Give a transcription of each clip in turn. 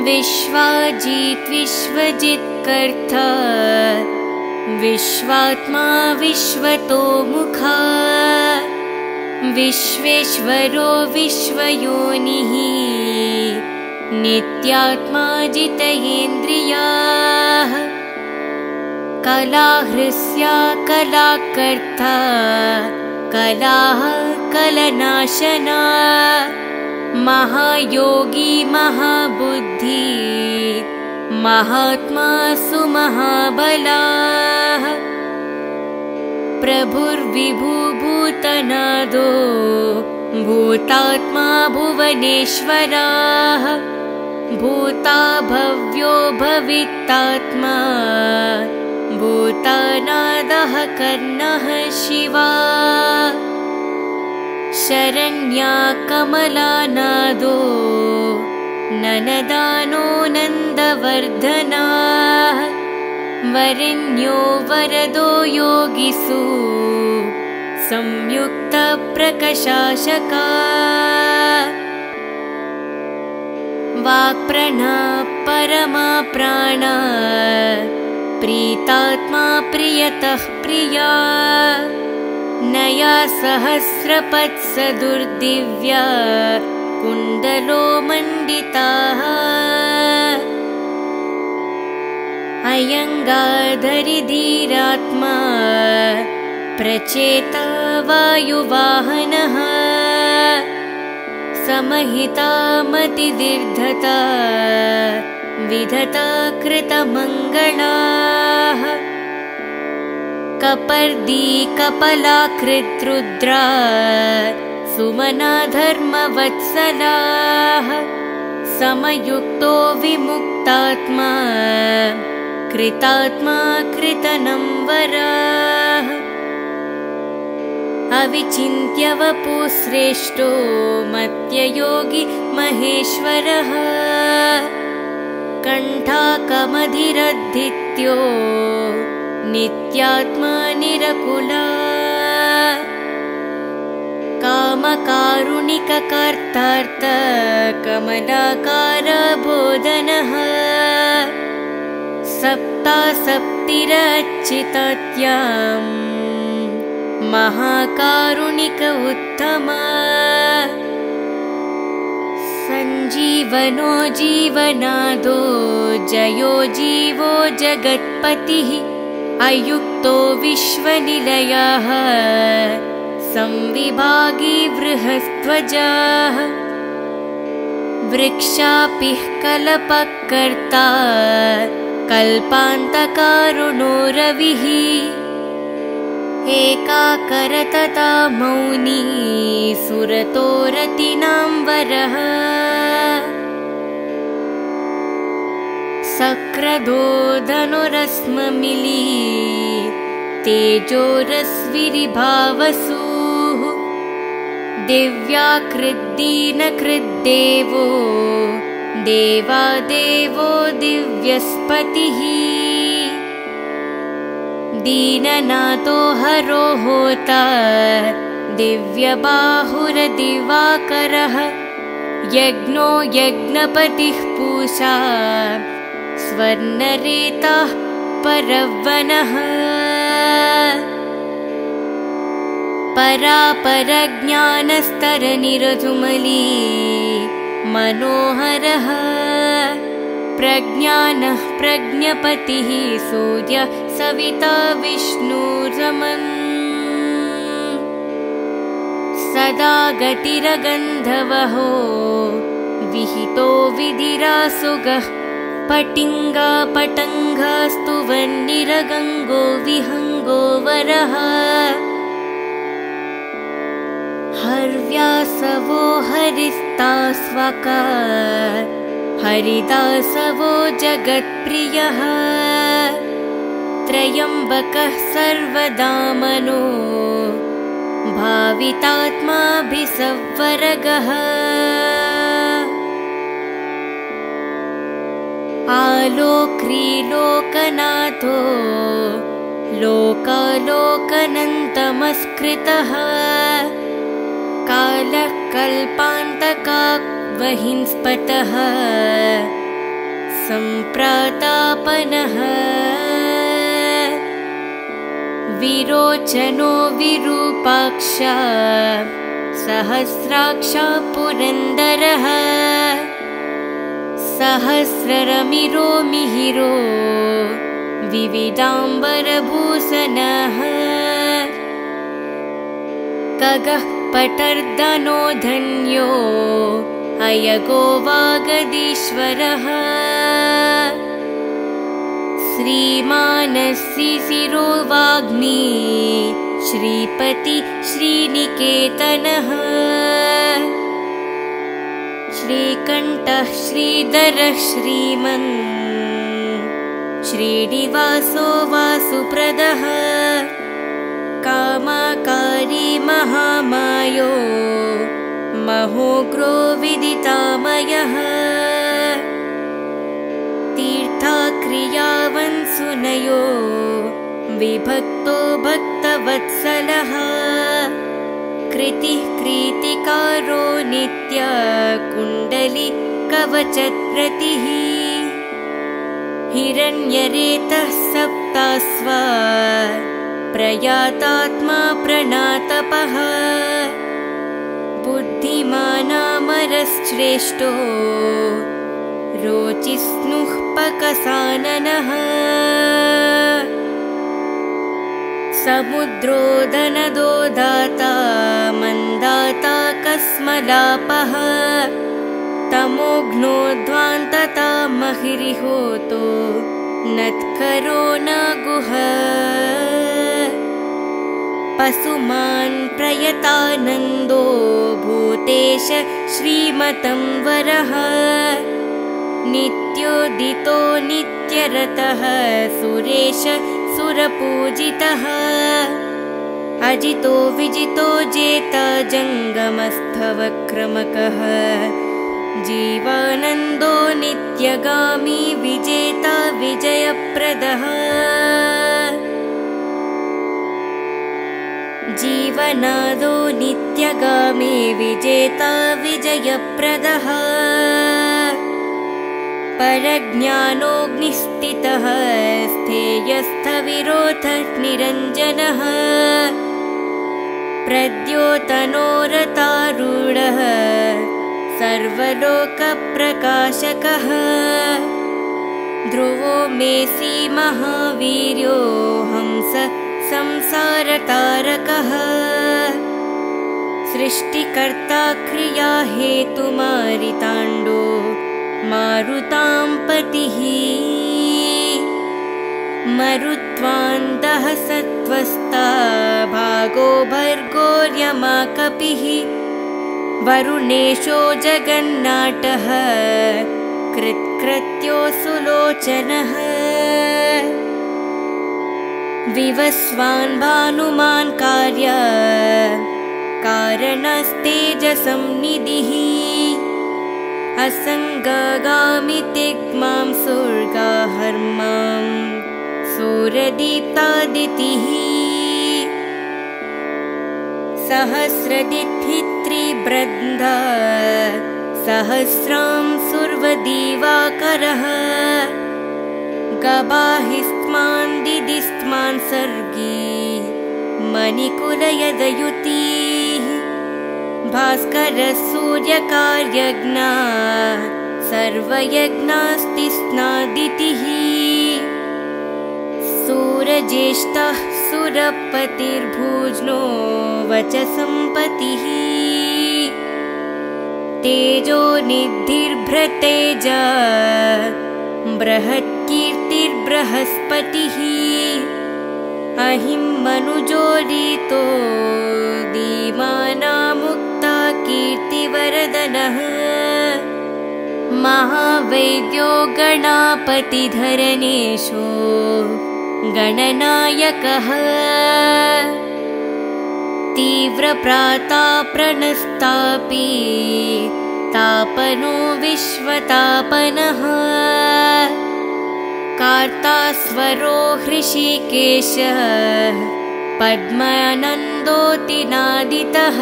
विश्वाजित् विश्वजित्कर्ता विश्वात्मा विश्वतोमुखा विश्वेश्वरो विश्वयोनिः नित्यात्मा जितेन्द्रियाः कलाहृस्या कलाकर्ता कलाः कलनाशना महायोगी महाबुद्धि महात्मा सुमहाबलाः प्रभुर्विभुभूतनादो भूतात्मा भुवनेश्वराः भूता भव्यो भवित्तात्मा भूतानादः कर्णः शिवा शरण्या कमलानादो ननदानो नन्दवर्धनाः वरेण्यो वरदो योगिसु संयुक्तप्रकाशका वाक्प्रणा परमा प्राणा प्रीतात्मा प्रियतः प्रिया नया सहस्रपत्सदुर्दिव्या कुण्डलो मण्डिताः अयङ्गाधरिधीरात्मा प्रचेता वायुवाहनः समहिता मतिदीर्घता विधता कृतमङ्गलाः कपर्दी कपलाकृद्रुद्रा सुमना धर्मवत्सलाः समयुक्तो विमुक्तात्मा कृतात्मा कृतनम्वराः अविचिन्त्य वपुश्रेष्ठो मत्ययोगी महेश्वरः कण्ठाकमधिरद्धित्यो नित्यात्मा निरकुला कामकारुणिककर्तार्थ कमलाकार बोधनः सप्तासप्तिरच्चितात्याम् महाकारुणिक उत्तमा सञ्जीवनो जीवनादो जयो जीवो जगत्पतिः अयुक्तो विश्वनिलयः संविभागी बृहस्त्वजाः वृक्षापिः कल्पकर्ता कल्पान्तकारुणो रविः एकाकरतता मौनी सुरतो रतिनां वरः सक्रदो धनुरस्ममिली तेजोरस्विरिभावसुः दिव्याकृद्दीनकृद्देवो देवादेवो दिव्यस्पतिः दीननाथो हरो होता दिव्यबाहुरदिवाकरः यज्ञो यज्ञपतिः पूषा स्वर्णरेताः परवनः परापरज्ञानस्तरनिरजुमली मनोहरः प्रज्ञानः प्रज्ञपतिः सूर्य सविता विष्णुरमन् सदा गतिरगन्धवहो विहितो विधिरासुगः पटिङ्गा पटङ्गास्तुवन्निरगङ्गो विहङ्गो वरः हर्व्यासवो हरिस्तास्वका हरिदासवो जगत्प्रियः त्रयम्बकः सर्वदामनो भावितात्माभिसवरगः आलोक्रीलोकनाथो लोकालोकनन्तमस्कृतः कालः कल्पान्तकावहिंस्पतः सम्प्रातापनः विरोचनो विरूपाक्ष सहस्राक्षा पुरन्दरः सहस्ररमिरो मिहिरो विविदाम्बरभूषणः खगः पटर्दनो धन्यो अयगो वागदीश्वरः श्रीमानसिशिरो वाग्मी श्रीपति श्रीनिकेतनः श्रीकण्ठः श्रीधरः श्रीमन् श्रीनिवासो वासुप्रदः कामाकारी महामायो महोग्रो विदितामयः तीर्थाक्रियावन्सुनयो विभक्तो भक्तवत्सलः कृतिः कृतिकारो नित्य कुण्डली कवचप्रतिः हिरण्यरेतः सप्तास्वा प्रयातात्मा प्रणातपः बुद्धिमानामरश्रेष्ठो रोचिस्नुः पकसाननः समुद्रोदनदो दाता मन्दाता कस्मलापः तमोघ्नोद्वान्तता महिरिहोतो नत्करो न गुह पशुमान् प्रयतानन्दो भूतेश श्रीमतं वरः नित्योदितो नित्यरतः सुरेश सुरपूजितः अजितो विजितो जेता जङ्गमस्थवक्रमकः जीवानन्दो नित्यगामी विजेता विजयप्रदः जीवनादो नित्यगामी विजेता विजयप्रदः परज्ञानोऽग्निस्थितः स्थेयस्थविरोधः निरञ्जनः प्रद्योतनोरतारूढः सर्वलोकप्रकाशकः ध्रुवो मेसि महावीर्यो हंस संसारतारकः सृष्टिकर्ता क्रिया हेतुमारिताण्डो मारुतां पतिः मरुत्वान्दः सत्त्वस्ता भागो भर्गोर्यमा कपिः वरुणेशो जगन्नाटः कृत्कृत्यो सुलोचनः विवस्वान् भानुमान् कार्य कारणस्तेजसंनिधिः असङ्गगामि तिग्मां सुर्गाहर्मां सूरदीप्तादितिः सहस्रदिथित्रिबृन्द सहस्रां सुर्वदीवाकरः गबाहिस्मान् दिदिस्मान् सर्गी मणिकुलयदयुतिः भास्करः सूर्यकार्यज्ञा सर्वयज्ञास्तिस्नादितिः सूरज्येष्ठः सुरपतिर्भुज्नो वचसंपतिः तेजो निधिर्भृतेजा बृहत्कीर्तिर्बृहस्पतिः अहिमनुजोरितो दीमानामुक्ता कीर्तिवरदनः महावैद्यो गणापतिधरणेशो गणनायकः तीव्रप्राताप्रणस्तापि तापनो विश्वतापनः कार्तास्वरो हृषीकेशः पद्मानन्दोऽतिनादितः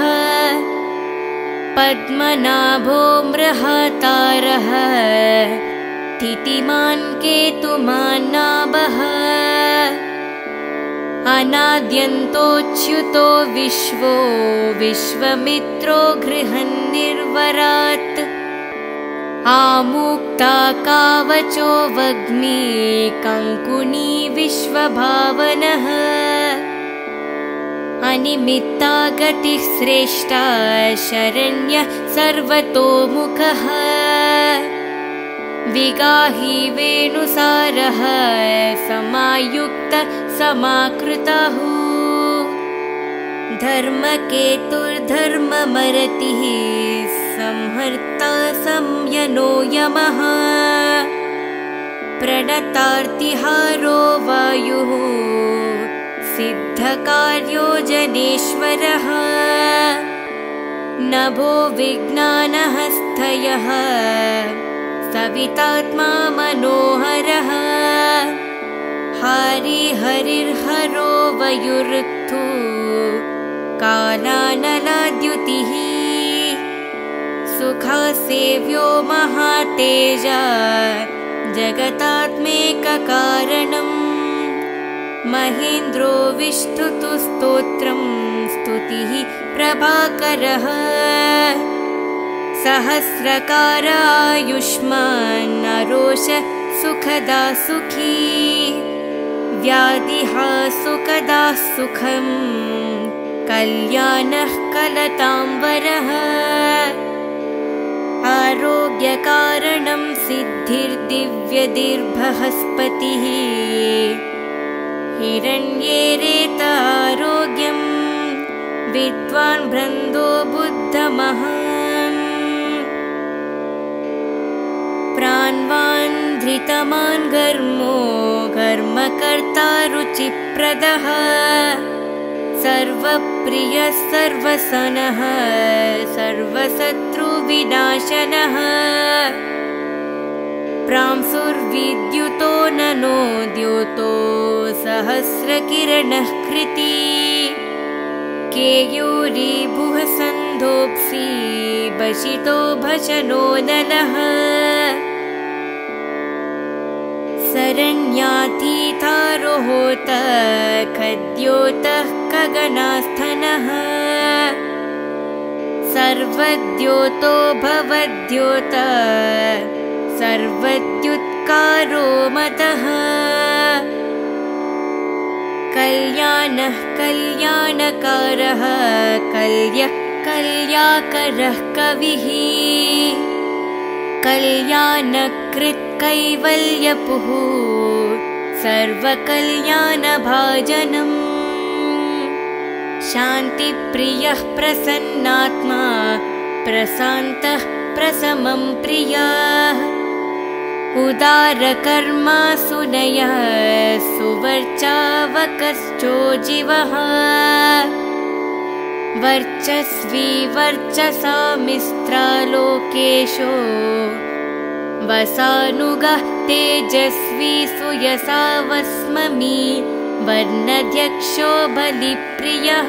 पद्मनाभो मृहातारः स्थितिमान् केतुमान् नाभः अनाद्यन्तोच्युतो विश्वो विश्वमित्रो गृहन्निर्वरात् आमुक्ता कावचो वग्मी कङ्कुनी विश्वभावनः अनिमित्ता गतिः श्रेष्ठा शरण्यः सर्वतोमुखः विगाही वेणुसारः समायुक्त समाकृतः धर्मकेतुर्धर्ममरतिः संहर्ता संयनो यमः प्रणतार्तिहारो वायुः सिद्धकार्यो जनेश्वरः नभो विज्ञानहस्तयः सवितात्मा मनोहरः हरिहरिर्हरो वयुरुत्थु कालानलाद्युतिः सुखासेव्यो महातेजा जगतात्मेककारणम् महेन्द्रो विष्णुतु स्तोत्रं स्तुतिः प्रभाकरः सहस्रकार आयुष्मान् नरोष सुखदा सुखी व्याधिहा सुखदा सुखं कल्याणः कलतां वरः आरोग्यकारणं सिद्धिर्दिव्यदिर्बृहस्पतिः हिरण्येरेत आरोग्यं विद्वान् ब्रह्मो बुद्धमहान् प्राणवान् धृतमान् घर्मो घर्मकर्ता रुचिप्रदः सर्वप्रियः सर्वसनः सर्वशत्रुविनाशनः प्रांसुर्विद्युतो ननो द्योतो सहस्रकिरणः कृती केयूरीभुः सन्धोऽप्सि भषितो भजनो नलः शरण्यातीतारोहोत खद्योतः गगनास्थनः सर्वद्योतो भवद्योत सर्वद्युत्कारो मतः कल्याणः कल्याणकारः कल्यः कल्याकरः कविः कल्याणकृत् कैवल्यपुः सर्वकल्याणभाजनम् शान्तिप्रियः प्रसन्नात्मा प्रशान्तः प्रशमं प्रियः उदारकर्मा सुनयः सुवर्चावकश्चो जीवः वर्चस्वी वर्चसामिस्त्रालोकेशो वसानुगः तेजस्वी सुयसा वस्ममी वर्णध्यक्षो बलिप्रियः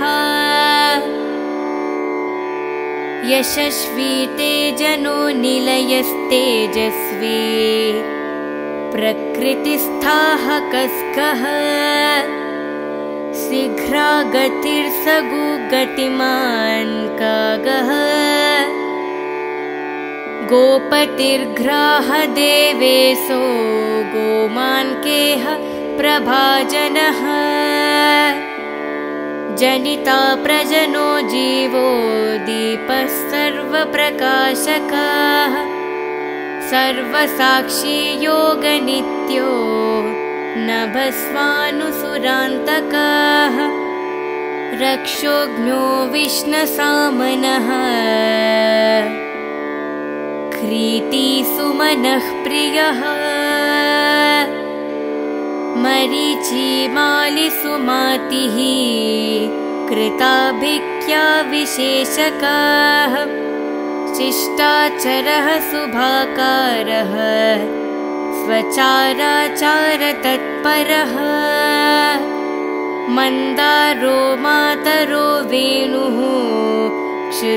यशस्वी तेजनो निलयस्तेजस्वी प्रकृतिस्थाः कस्कः शीघ्रागतिर्सगुगतिमान् कागः गोपतिर्घ्राः देवेशो गोमान्केह प्रभाजनः जनिता प्रजनो जीवो दीपः सर्वप्रकाशकः सर्वसाक्षी योगनित्यो नभस्वानुसुरान्तकः रक्षोघ्नो विष्णसामनः ख्रीतिसुमनः प्रियः मरीचिमालिसुमातिः कृताभिक्या विशेषकाः शिष्टाचरः शुभाकारः स्वचाराचारतत्परः मन्दारो मातरो वेणुः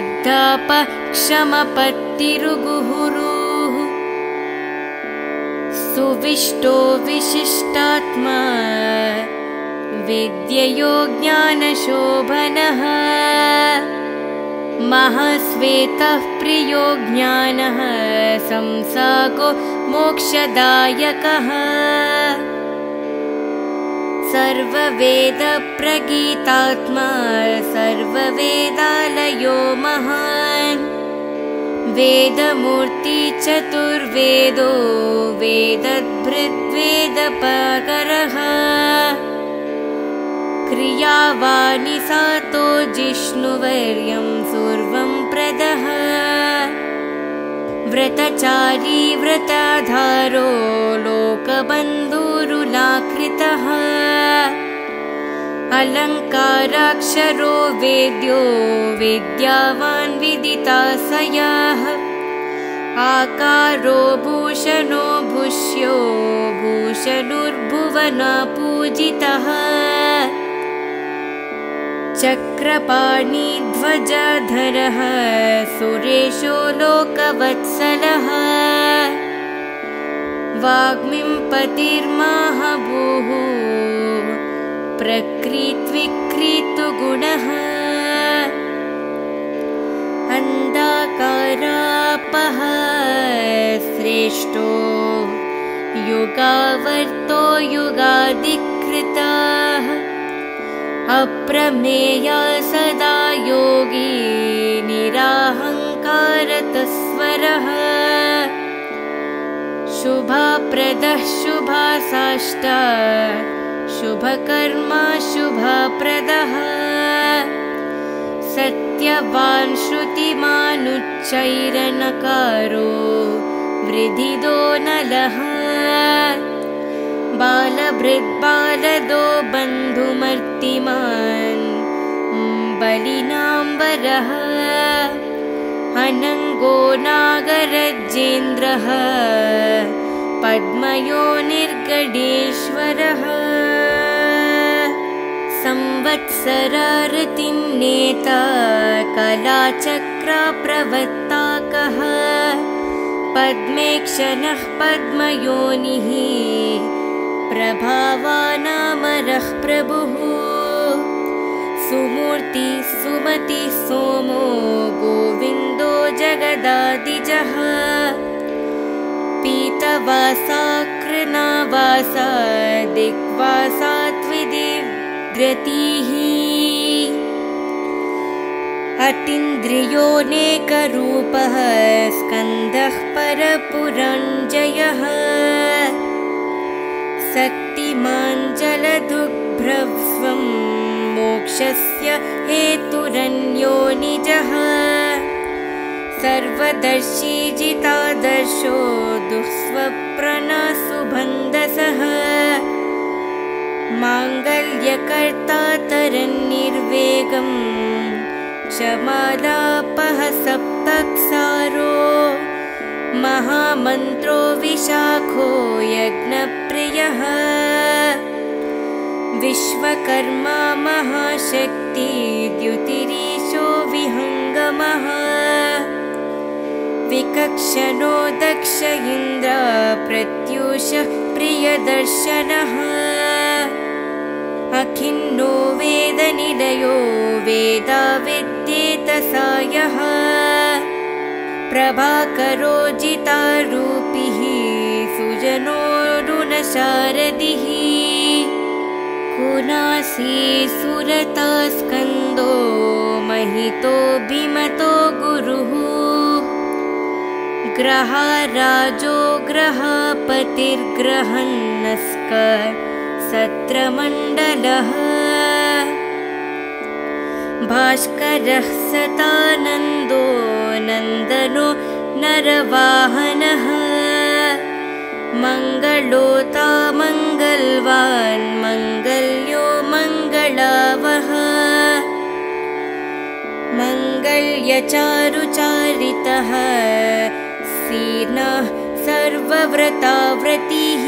क्षुद्धापक्षमपत्तिरुगुहुरुः सुविष्टो विशिष्टात्मा विद्ययो ज्ञानशोभनः महाश्वेतः प्रियो ज्ञानः संसागो मोक्षदायकः सर्ववेदप्रगीतात्मा सर्ववेदालयो महान् वेदमूर्ति चतुर्वेदो वेदभृद्वेदपकरः क्रियावाणि सातो जिष्णुवर्यं सर्वं प्रदः व्रतचारी व्रताधारो लोकबन्धुरुलाकृतः अलङ्काराक्षरो वेद्यो विद्यावान् विदिताशयः आकारो भूषणो भूष्यो भूषणुर्भुवना पूजितः चक्रपाणिध्वजधरः सुरेशो लोकवत्सलः वाग्मीपतिर्महाभूः प्रकृत्विकृतुगुणः अन्धकारापः श्रेष्ठो युगावर्तो युगाधिकृतः अप्रमेया सदा योगी निराहङ्कारतस्वरः शुभप्रदः शुभासाष्टा शुभकर्मा शुभप्रदः सत्यवान् श्रुतिमानुच्चैरनकारो वृद्धिदो नलः बालभृद्बालदो बन्धुमर्तिमान् बलिनाम्बरः अनङ्गो नागरजेन्द्रः पद्मयोनिर्गणेश्वरः संवत्सरारतिं नेता कलाचक्रप्रवर्ताकः पद्मेक्षणः पद्मयोनिः प्रभावानामरः प्रभुः सुमूर्ति सुमति सोमो गोविन्दो जगदादिजः पीतवासा कृनावासा दिग्वासा त्रिदिव्यतिः अतीन्द्रियोऽनेकरूपः स्कन्दः परपुरञ्जयः शक्तिमान् जलदुग्भ्रवस्वं मोक्षस्य हेतुरन्यो निजः सर्वदर्शी जितादर्शो दुःस्वप्नसुबन्धसः माङ्गल्यकर्ता तरन्निर्वेगं क्षमालापः सप्तक्षारो महामन्त्रो विशाखो यज्ञप्रियः विश्वकर्मा महाशक्ति द्युतिरीशो विहङ्गमः विकक्षणो दक्ष इन्द्र प्रत्यूषः प्रियदर्शनः अखिन्नो वेदनिलयो वेदाविद्येतसायः प्रभाकरो जितारूपिः सुजनोरुणशारदिः कुनासी सुरता स्कन्दो महितो भीमतो गुरुः ग्रहराजो ग्रहपतिर्ग्रहन्नस्क सत्रमण्डलः भास्करः सतानन्दो नन्दनो नरवाहनः मङ्गलोता मङ्गलवान् मङ्गल्यो मङ्गलावः मङ्गल्यचारुचारितः सीर्णः सर्वव्रताव्रतिः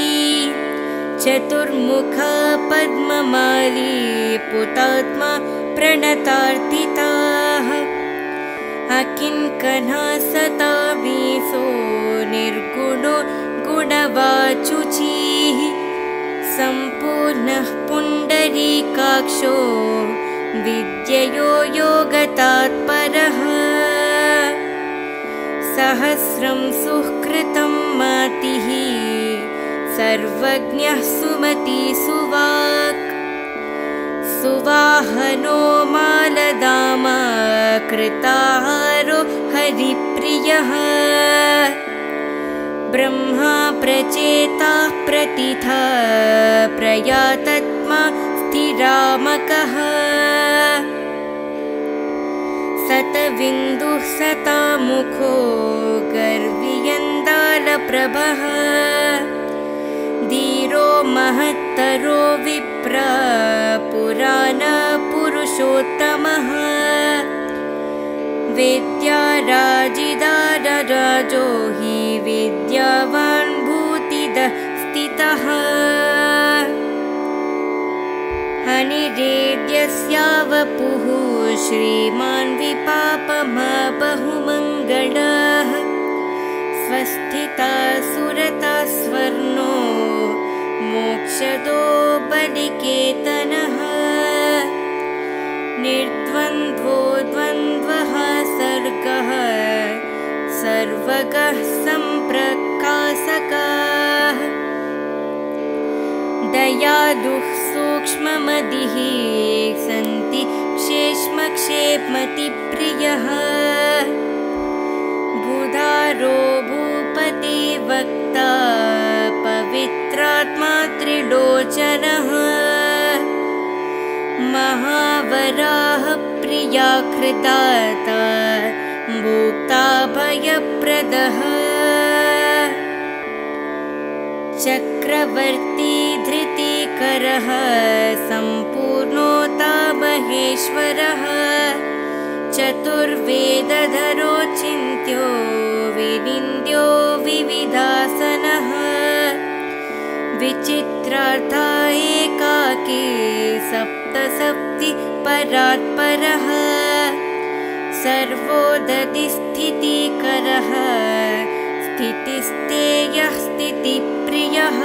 चतुर्मुखा पद्ममाली पुतात्मा प्रणतार्थिताः अकिङ्कणः सतावीसो निर्गुणो गुणवाचुचिः सम्पूर्णः पुण्डरीकाक्षो विद्ययो योगतात्परः सहस्रं सुकृतं मतिः सर्वज्ञः सुमति सुवाक् सुवाहनो मालदामा कृताहारो हरिप्रियः ब्रह्मा प्रचेता प्रतिथा प्रयातत्मा स्थिरामकः सतविन्दुः सतामुखो गर्वियन्दालप्रभः धीरो महत्तरो विप्र पुराणपुरुषोत्तमः वेद्याराजिदारराजो हि विद्यावान् भूतिदः स्थितः अनिरेद्यस्यावपुः श्रीमान् विपापमा बहुमङ्गलः स्वस्थिता सुरता स्वर्णो मोक्षदो बलिकेतनः निर्द्वन्द्वो द्वन्द्वः सर्गः सर्वगः सम्प्रकाशकः दयालुः सूक्ष्ममतिः सन्ति क्षेमक्षेमतिप्रियः बुधारो भूपति वक्ता पवित्रात्मा त्रिलोचनः महावराह प्रिया कृताता भोक्ता भयप्रदः चक्रवर्ती धृतिकरः सम्पूर्णोता महेश्वरः चतुर्वेदधरो चिन्त्यो विनिन्द्यो विविधासनः विचित्रार्था एकाकी सप्तसप्ति परात्परः सर्वोदतिस्थितिकरः स्थितिस्तेयः स्थितिप्रियः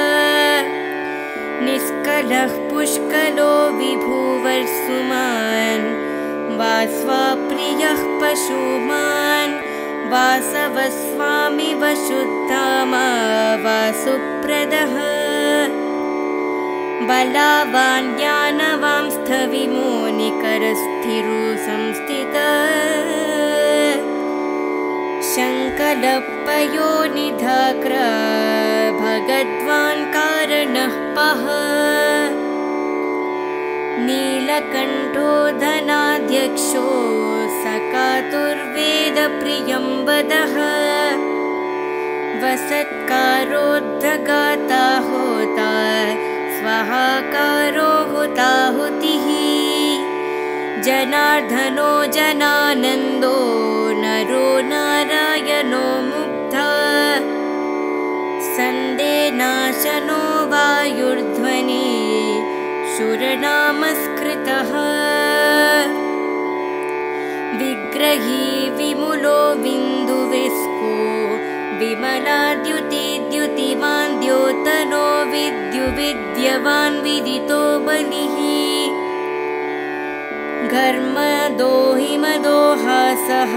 निष्कलः पुष्कलो विभुवर्सुमान् वास्वाप्रियः पशुमान् वासवस्वामि वशुद्धामा वासुप्रदः बलावान् ज्ञानवां स्थविमो निकरस्थिरो संस्थितः शङ्कलपयोनिधाग्र भगद्वान् कारणः पः नीलकण्ठो धनाध्यक्षो सकातुर्वेदप्रियं वदः वसत्कारोद्धगाता होता स्वाहाकारो हुताहुतिः जनार्दनो जनानन्दो नरो नारायणो मुग्धा सन्देनाशनो वायुर्ध्वनि शूरनामस्कृतः विग्रही विमुलो बिन्दुविस्को विमलाद्युतिद्युतिमान् द्योतनो विद्युविद्यवान् विदितो बलिः घर्मदो हिमदोहासः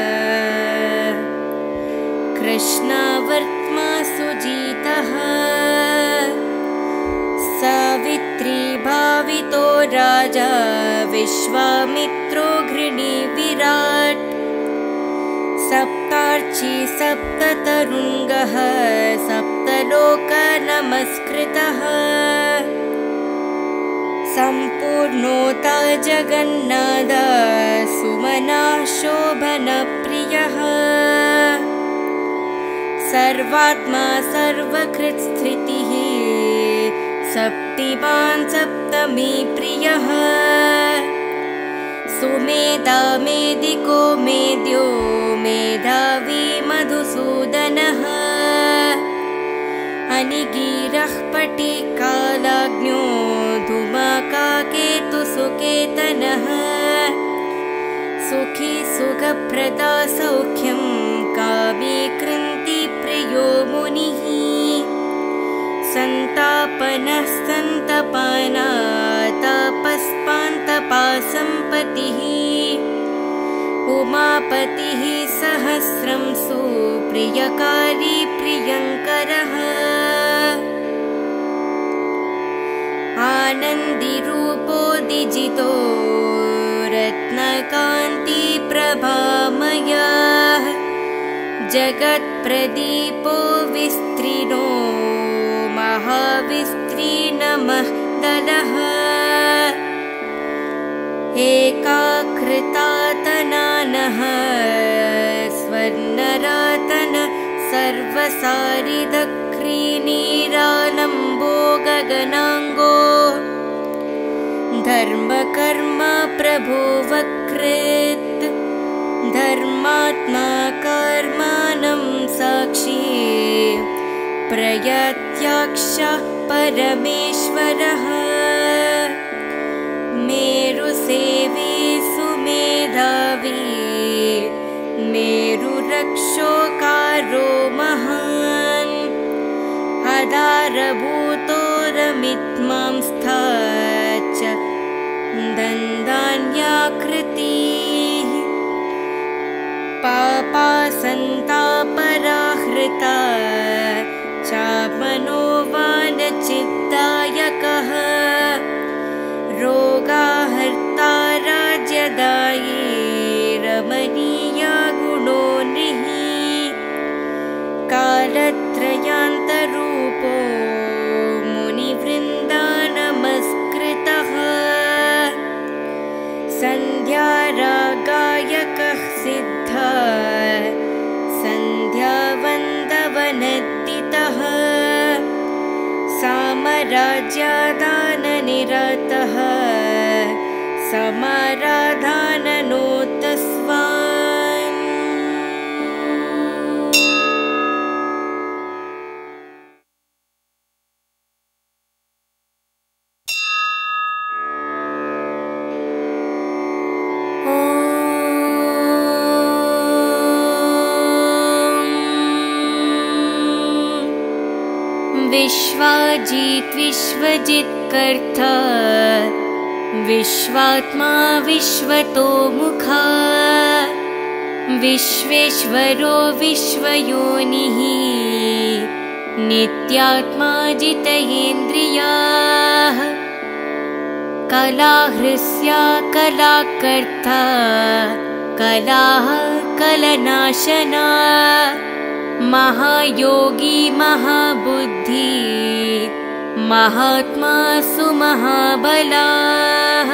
कृष्णावर्त्मा सुजितः सावित्री भावितो राजा विश्वामित्रो घृणी विराट् सप्तार्ची सप्ततरुङ्गः सप्तलोकनमस्कृतः सम्पूर्णोता जगन्नाथ सुमना शोभनप्रियः सर्वात्मा सर्वकृत्स्थितिः सप्तिमान् सप्तमी प्रियः सुमेधा मेदिको मेद्यो मेधावी मधुसूदनः अनिगीरः पटिकालाग्न्यो धूमकाकेतुसुकेतनः सुखी सुखप्रदा सौख्यं कामी कृन्ति प्रियो मुनिः पतिः उमापतिः सहस्रं सुप्रियकारी प्रियङ्करः आनन्दिरूपो दिजितो रत्नकान्ति प्रभामयः जगत्प्रदीपो विस्त्रिनो महाविस्त्रीनमः दलः एकाकृतातनानः स्वर्णरातन सर्वसारिदक्रीनीरालम्बो गगनाङ्गो धर्मकर्म प्रभो वकृत् धर्मात्मा कर्माणं साक्षी प्रयत्याक्ष परमेश्वरः मेरुसेवी सुमेधावी मेरुरक्षोकारो महान् आधारभूतोरमित्मांस्था च दन्दान्याकृतिः पापासन्तापराहृता चामनोवानचित्तायकः रोगाहर्ता राज्यदायी रमणीया गुणोनिः कालत्रयान्तरूपो मुनिवृन्दानमस्कृतः सन्ध्यारागायकः सिद्धा सन्ध्यावन्दवनद्दितः सामराज्यादाननिरतः समाराधाननोतस्वान् विश्वाजित् विश्वजित्कर्ता विश्वात्मा विश्वतोमुखा विश्वेश्वरो विश्वयोनिः नित्यात्मा जितेन्द्रियाः कलाहृस्या कलाकर्ता कलाः कलनाशना महायोगी महाबुद्धि महात्मा सुमहाबलाः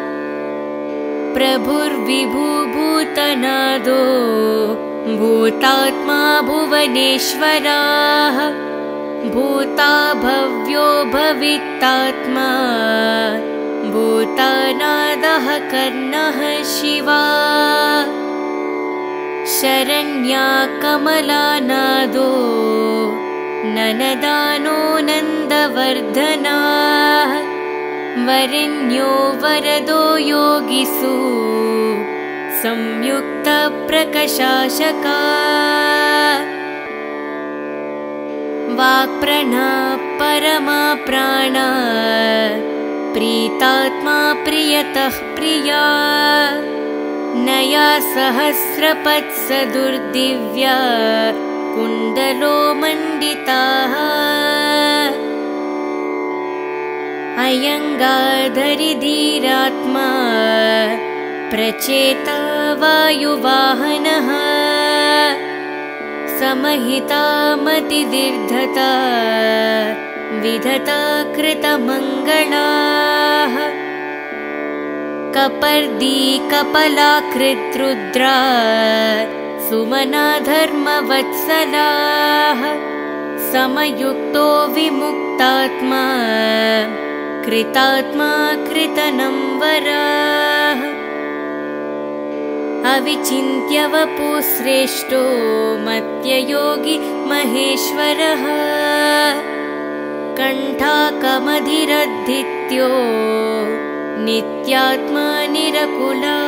प्रभुर्विभुभूतनादो भूतात्मा भुवनेश्वराः भूता भव्यो भवित्तात्मा भूतानादः कर्णः शिवा शरण्या कमलानादो ननदानो नन्दवर्धनाः वरेण्यो वरदो योगिसु संयुक्तप्रकाशका वाक्प्रणा परमा प्राणा प्रीतात्मा प्रियतः प्रिया नया सहस्रपत्सदुर्दिव्या कुण्डलो मण्डिताः अयङ्गाधरिधीरात्मा प्रचेता वायुवाहनः समहिता मतिदीर्घता विधता कृतमङ्गलाः कपर्दी कपलाकृद्रुद्रा सुमना धर्मवत्सलाः समयुक्तो विमुक्तात्मा कृतात्मा कृतनंवराः अविचिन्त्य वपुश्रेष्ठो मत्ययोगी महेश्वरः कण्ठाकमधिरद्धित्यो नित्यात्मा निरकुला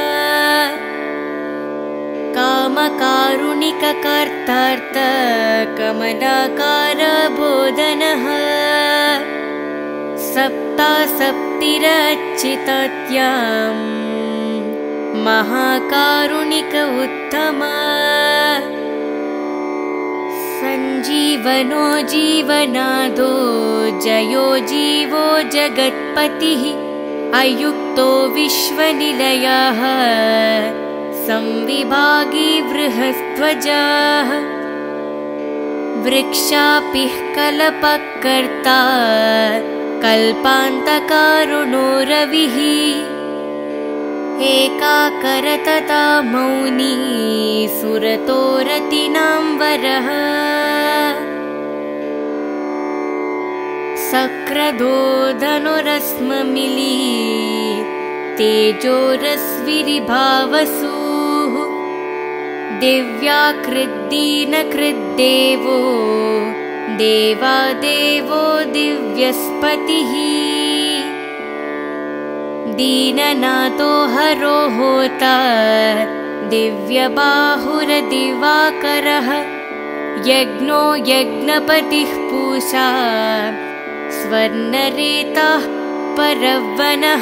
कामकारुणिककर्तार्थ कमलाकार बोधनः सप्तासप्तिरच्चितात्याम् महाकारुणिक उत्तम सञ्जीवनो जीवनादो जयो जीवो जगत्पतिः अयुक्तो विश्वनिलयः संविभागी बृहस्त्वजाः वृक्षापिः कल्पकर्ता कल्पान्तकारुणो रविः एकाकरतता मौनी सुरतो रतिनां वरः सक्रदो धनुरस्ममिली तेजोरस्विरिभावसुः दिव्याकृद्दीनकृद्देवो देवादेवो दिव्यस्पतिः दीननाथो हरो होता दिव्यबाहुरदिवाकरः यज्ञो यज्ञपतिः पूषा स्वर्णरेताः परवनः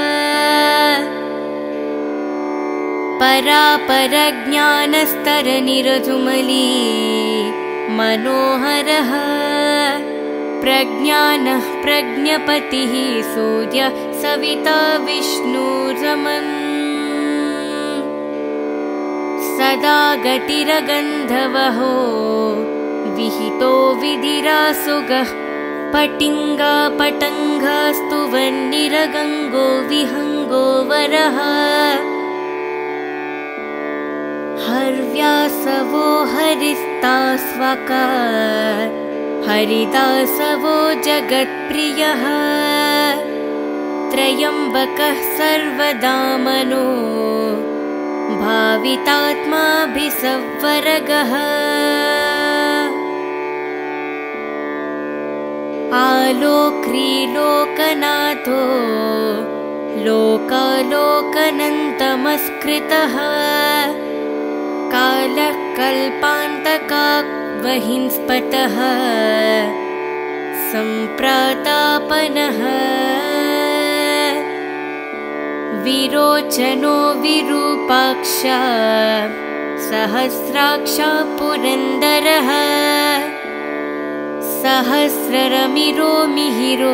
परापरज्ञानस्तरनिरजुमली मनोहरः प्रज्ञानः प्रज्ञपतिः सूर्य सविता विष्णुरमन् सदा गतिरगन्धवहो विहितो विधिरासुगः पटिङ्गा पटङ्गास्तुवन्निरगङ्गो विहङ्गो वरः हर्व्यासवो हरिस्तास्वका हरिदासवो जगत्प्रियः त्रयम्बकः सर्वदामनो भावितात्माभिसंवरगः आलोक्रीलोकनाथो लोकालोकनन्तमस्कृतः कालः कल्पान्तकावहिंस्पतः सम्प्रातापनः विरोचनो विरूपाक्ष सहस्राक्षा पुरन्दरः सहस्ररमिरो मिहिरो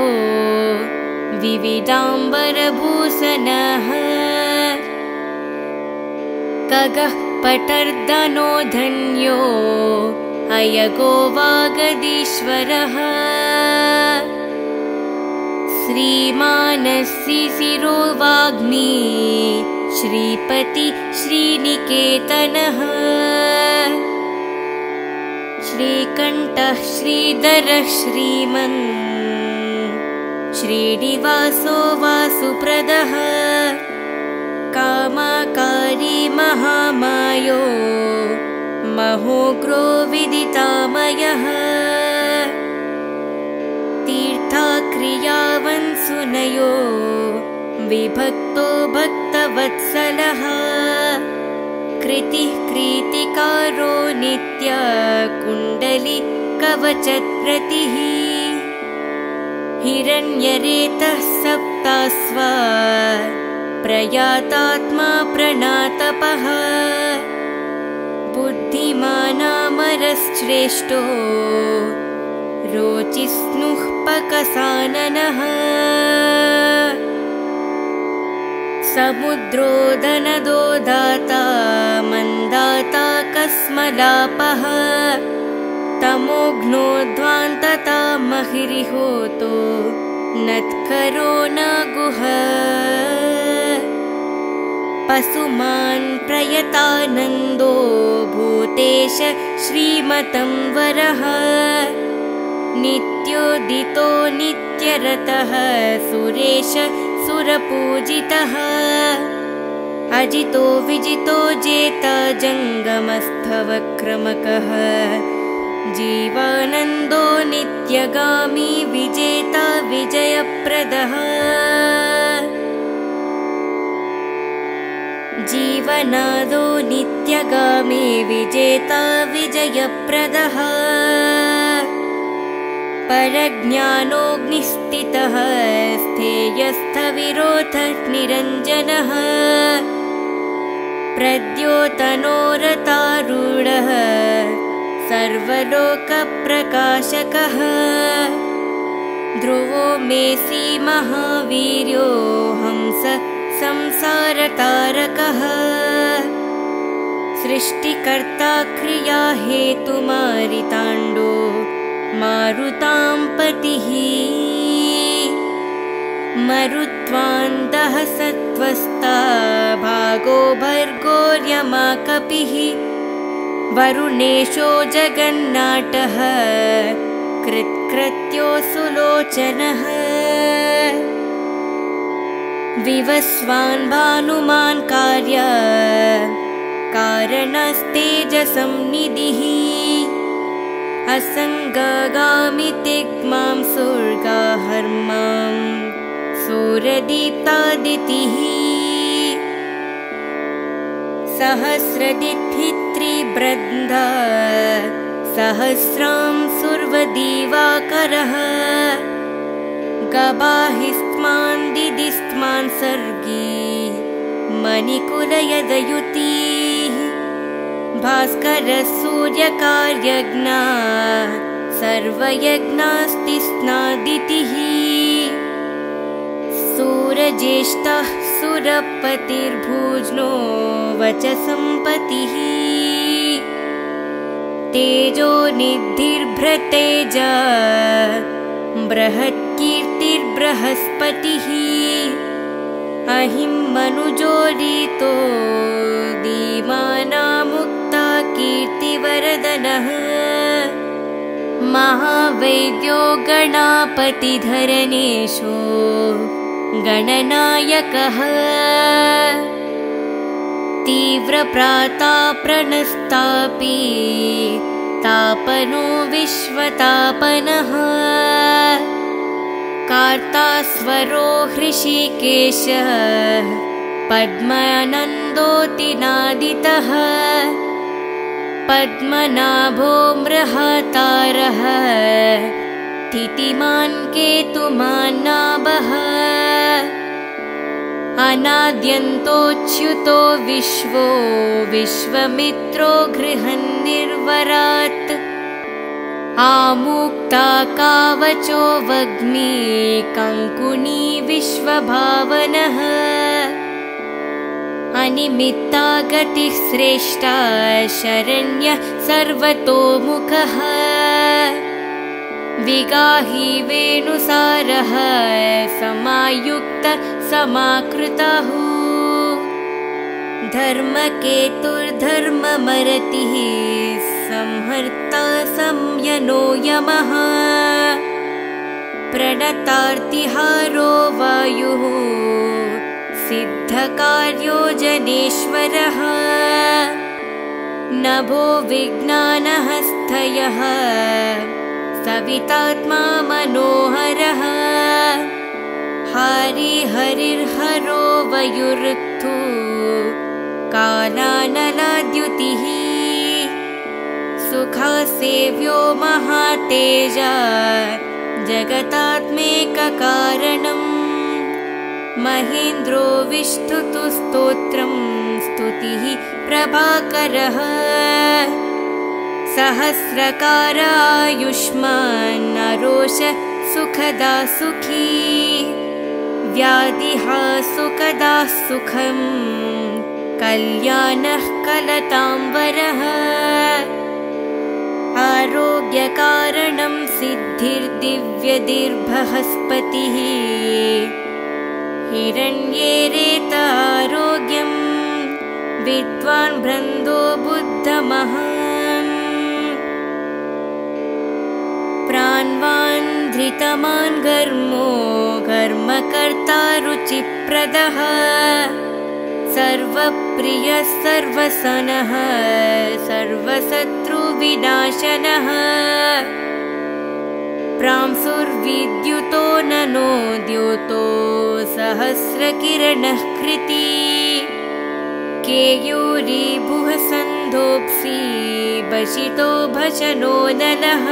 विविधाम्बरभूषणः खगः पटर्दनो धन्यो अयगो वागदीश्वरः श्रीमानसिशिरो वाग्मी श्रीपति श्रीनिकेतनः श्रीकण्ठः श्रीधरः श्रीमन् श्रीनिवासो वासुप्रदः कामाकारी महामायो महोग्रो विदितामयः तीर्थाक्रियावन्सुनयो विभक्तो भक्तवत्सलः कृतिः कृतिकारो नित्य कुण्डली कवचप्रतिः हिरण्यरेतः सप्तास्वा प्रयातात्मा प्रणातपः बुद्धिमानामरश्रेष्ठो रोचिस्नुः पकसाननः समुद्रोदनदो दाता मन्दाता कस्मलापः तमोघ्नोध्वान्तता महिरिहोतो नत्करो न गुह पशुमान् प्रयतानन्दो भूतेश श्रीमतं वरः नित्योदितो नित्यरतः सुरेश सुरपूजितः अजितो विजितो जेता जङ्गमस्थवक्रमकः जीवानन्दो नित्यगामी विजेता विजयप्रदः जीवनादो नित्यगामी विजेता विजयप्रदः परज्ञानोऽग्निस्थितः स्थेयस्थविरोधः निरञ्जनः प्रद्योतनोरतारूढः सर्वलोकप्रकाशकः ध्रुवो मेऽसि महावीर्यो हंस संसारतारकः सृष्टिकर्ता क्रिया हेतुमारिताण्डो मारुतां पतिः मरुत्वान्दः सत्त्वस्ता भागो भर्गोर्यमा कपिः वरुणेशो जगन्नाटः कृत्कृत्यो सुलोचनः विवस्वान् भानुमान् कार्य कारणस्तेजसंनिधिः असङ्गगामि तिग्मां सुर्गाहर्मां सूरदीप्तादितिः सहस्रदिथित्रिबृन्दा सहस्रां सुर्वदिवाकरः गबाहिस्त्मान् दिदिस्त्मान् सर्गी मणिकुलयदयुतिः भास्करः सूर्यकार्यज्ञा सर्वयज्ञास्तिस्नादितिः सूरज्येष्ठः सुरपतिर्भुज्नो वचसंपतिः तेजो निधिर्भृतेजा बृहत्कीर्तिर्बृहस्पतिः अहिमनुजोरितो दीमानामुक्ता कीर्तिवरदनः महावैद्यो गणापतिधरणेशो गणनायकः तीव्रप्राताप्रणस्तापि तापनो विश्वतापनः कार्तास्वरो हृषीकेशः पद्मानन्दोऽतिनादितः पद्मनाभो मृहातारः स्थितिमान् केतुमान्नाभः अनाद्यन्तोच्युतो विश्वो विश्वमित्रो गृहन्निर्वरात् आमुक्ता कावचो वग्मी कङ्कुनी विश्वभावनः अनिमित्ता गतिः श्रेष्ठा शरण्यः सर्वतोमुखः विगाही वेणुसारः समायुक्त समाकृतः धर्मकेतुर्धर्ममरतिः संहर्ता संयनो यमः प्रणतार्तिहारो वायुः सिद्धकार्यो जनेश्वरः नभो विज्ञानहस्तयः सवितात्मा मनोहरः हरिहरिर्हरो वयुरुत्थु कालानलाद्युतिः सुखासेव्यो महातेजा जगतात्मेककारणम् महेन्द्रो विष्णुतु स्तोत्रं स्तुतिः प्रभाकरः सहस्रकार आयुष्मान् नरोष सुखदा सुखी व्याधिः सुखदा सुखं कल्याणः कलतां वरः आरोग्यकारणं सिद्धिर्दिव्यदिर्बृहस्पतिः हिरण्येरेत आरोग्यं विद्वान् ब्रह्मो बुद्धमहान् प्राणवान् धृतमान् घर्मो घर्मकर्ता रुचिप्रदः सर्वप्रियः सर्वसनः सर्वशत्रुविनाशनः प्रांसुर्विद्युतो ननो द्योतो सहस्रकिरणः कृती केयूरीभुः सन्धोऽप्सि भषितो भशनो नलः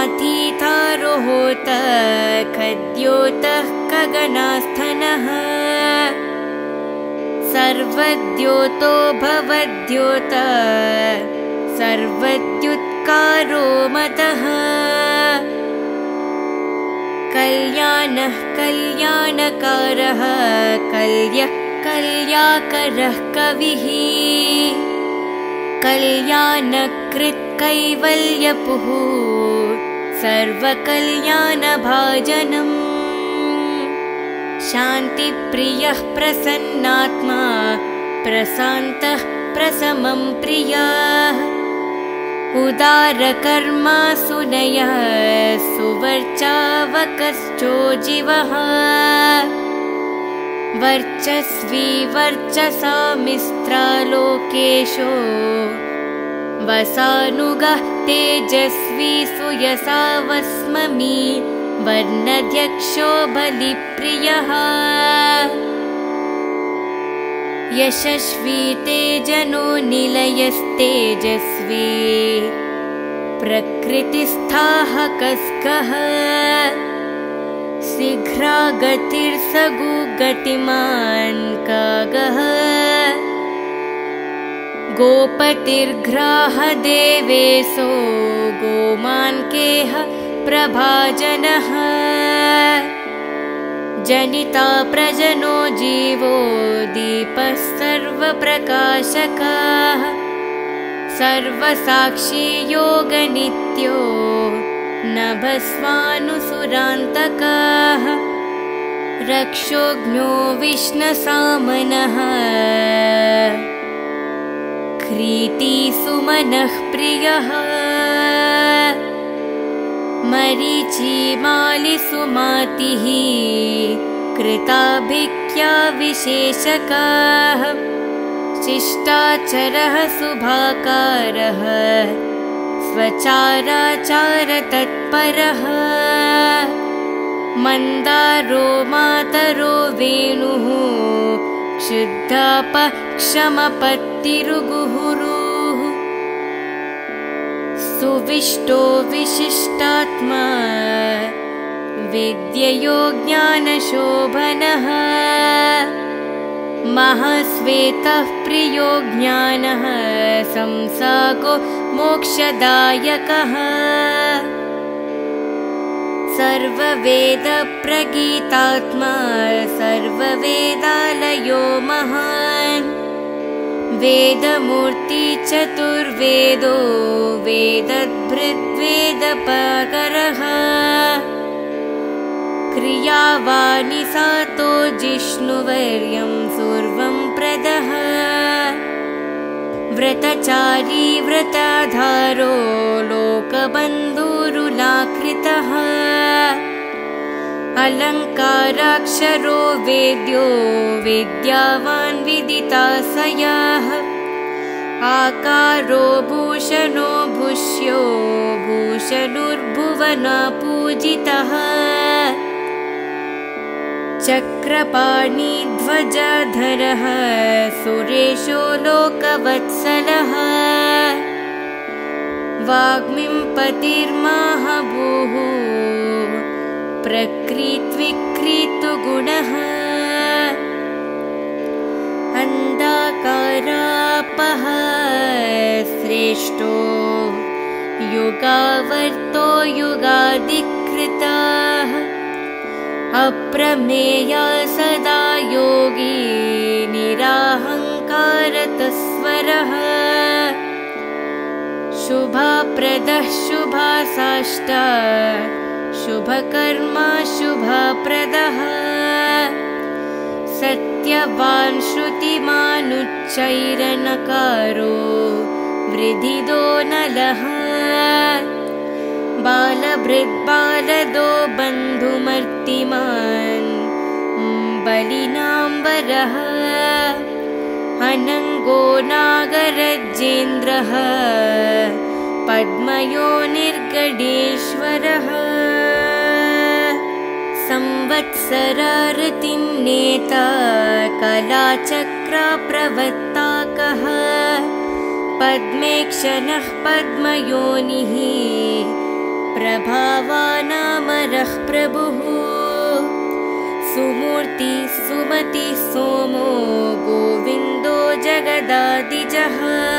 शरण्यातीतारोहोत खद्योतः गगनास्थनः सर्वद्योतो भवद्योता सर्वद्युत्कारो मतः कल्याणः कल्याणकारः कल्यः कल्याकरः कविः कल्याणकृत् कैवल्यपुः सर्वकल्याणभाजनम् शान्तिप्रियः प्रसन्नात्मा प्रशान्तः प्रशमं प्रियः उदारकर्मा सुनयः सुवर्चावकश्चोजीवः वर्चस्वी वर्चसामिस्त्रालोकेशो वसानुगः तेजस्वी सुयसा वस्ममी वर्णध्यक्षो बलिप्रियः यशस्वी तेजनो निलयस्तेजस्वी प्रकृतिस्थाः कस्कः शीघ्रागतिर्सगुगतिमान् कागः गोपतिर्ग्राहदेवेशो गोमान्केह प्रभाजनः जनिता प्रजनो जीवो दीपः सर्वप्रकाशकः सर्वसाक्षी योगनित्यो नभस्वानुसुरान्तकः रक्षोघ्नो विष्णसामनः क्रीतिसुमनः प्रियः मरीचिमालिसुमातिः कृताभिज्ञा विशेषकः शिष्टाचरः शुभाकारः स्वचाराचारतत्परः मन्दारो मातरो वेणुः क्षुद्धापक्षमपत्तिरुगुहुरुः सुविष्टो विशिष्टात्मा विद्ययो ज्ञानशोभनः महाश्वेतः प्रियो ज्ञानः संसाको मोक्षदायकः सर्ववेदप्रगीतात्मा सर्ववेदालयो महान् वेदमूर्ति चतुर्वेदो वेदभृद्वेदपकरः क्रियावाणि सातो जिष्णुवर्यं सर्वं प्रदः व्रतचारी व्रताधारो लोकबन्धुरुलाकृतः अलङ्काराक्षरो वेद्यो विद्यावान् विदिताशयः आकारो भूषणो भूष्यो भूषणुर्भुवनपूजितः चक्रपाणिध्वजधरः सुरेशो लोकवत्सलः वाग्मीपतिर्महाभूः प्रकृत्विकृतगुणः अन्धकारापः श्रेष्ठो युगावर्तो युगाधिकृतः अप्रमेया सदा योगी निराहङ्कारतस्वरः शुभप्रदः शुभासाष्टा शुभकर्मा शुभप्रदः सत्यवान् श्रुतिमानुच्चैरनकारो वृद्धिदो नलः बालभृद्बालदो बन्धुमर्तिमान् बलिनाम्बरः अनङ्गो नागरजेन्द्रः पद्मयोनिर्गणेश्वरः संवत्सरारतिं नेता कलाचक्रप्रवर्ताकः पद्मेक्षणः पद्मयोनिः प्रभावानामरः प्रभुः सुमूर्ति सुमति सोमो गोविन्दो जगदादिजः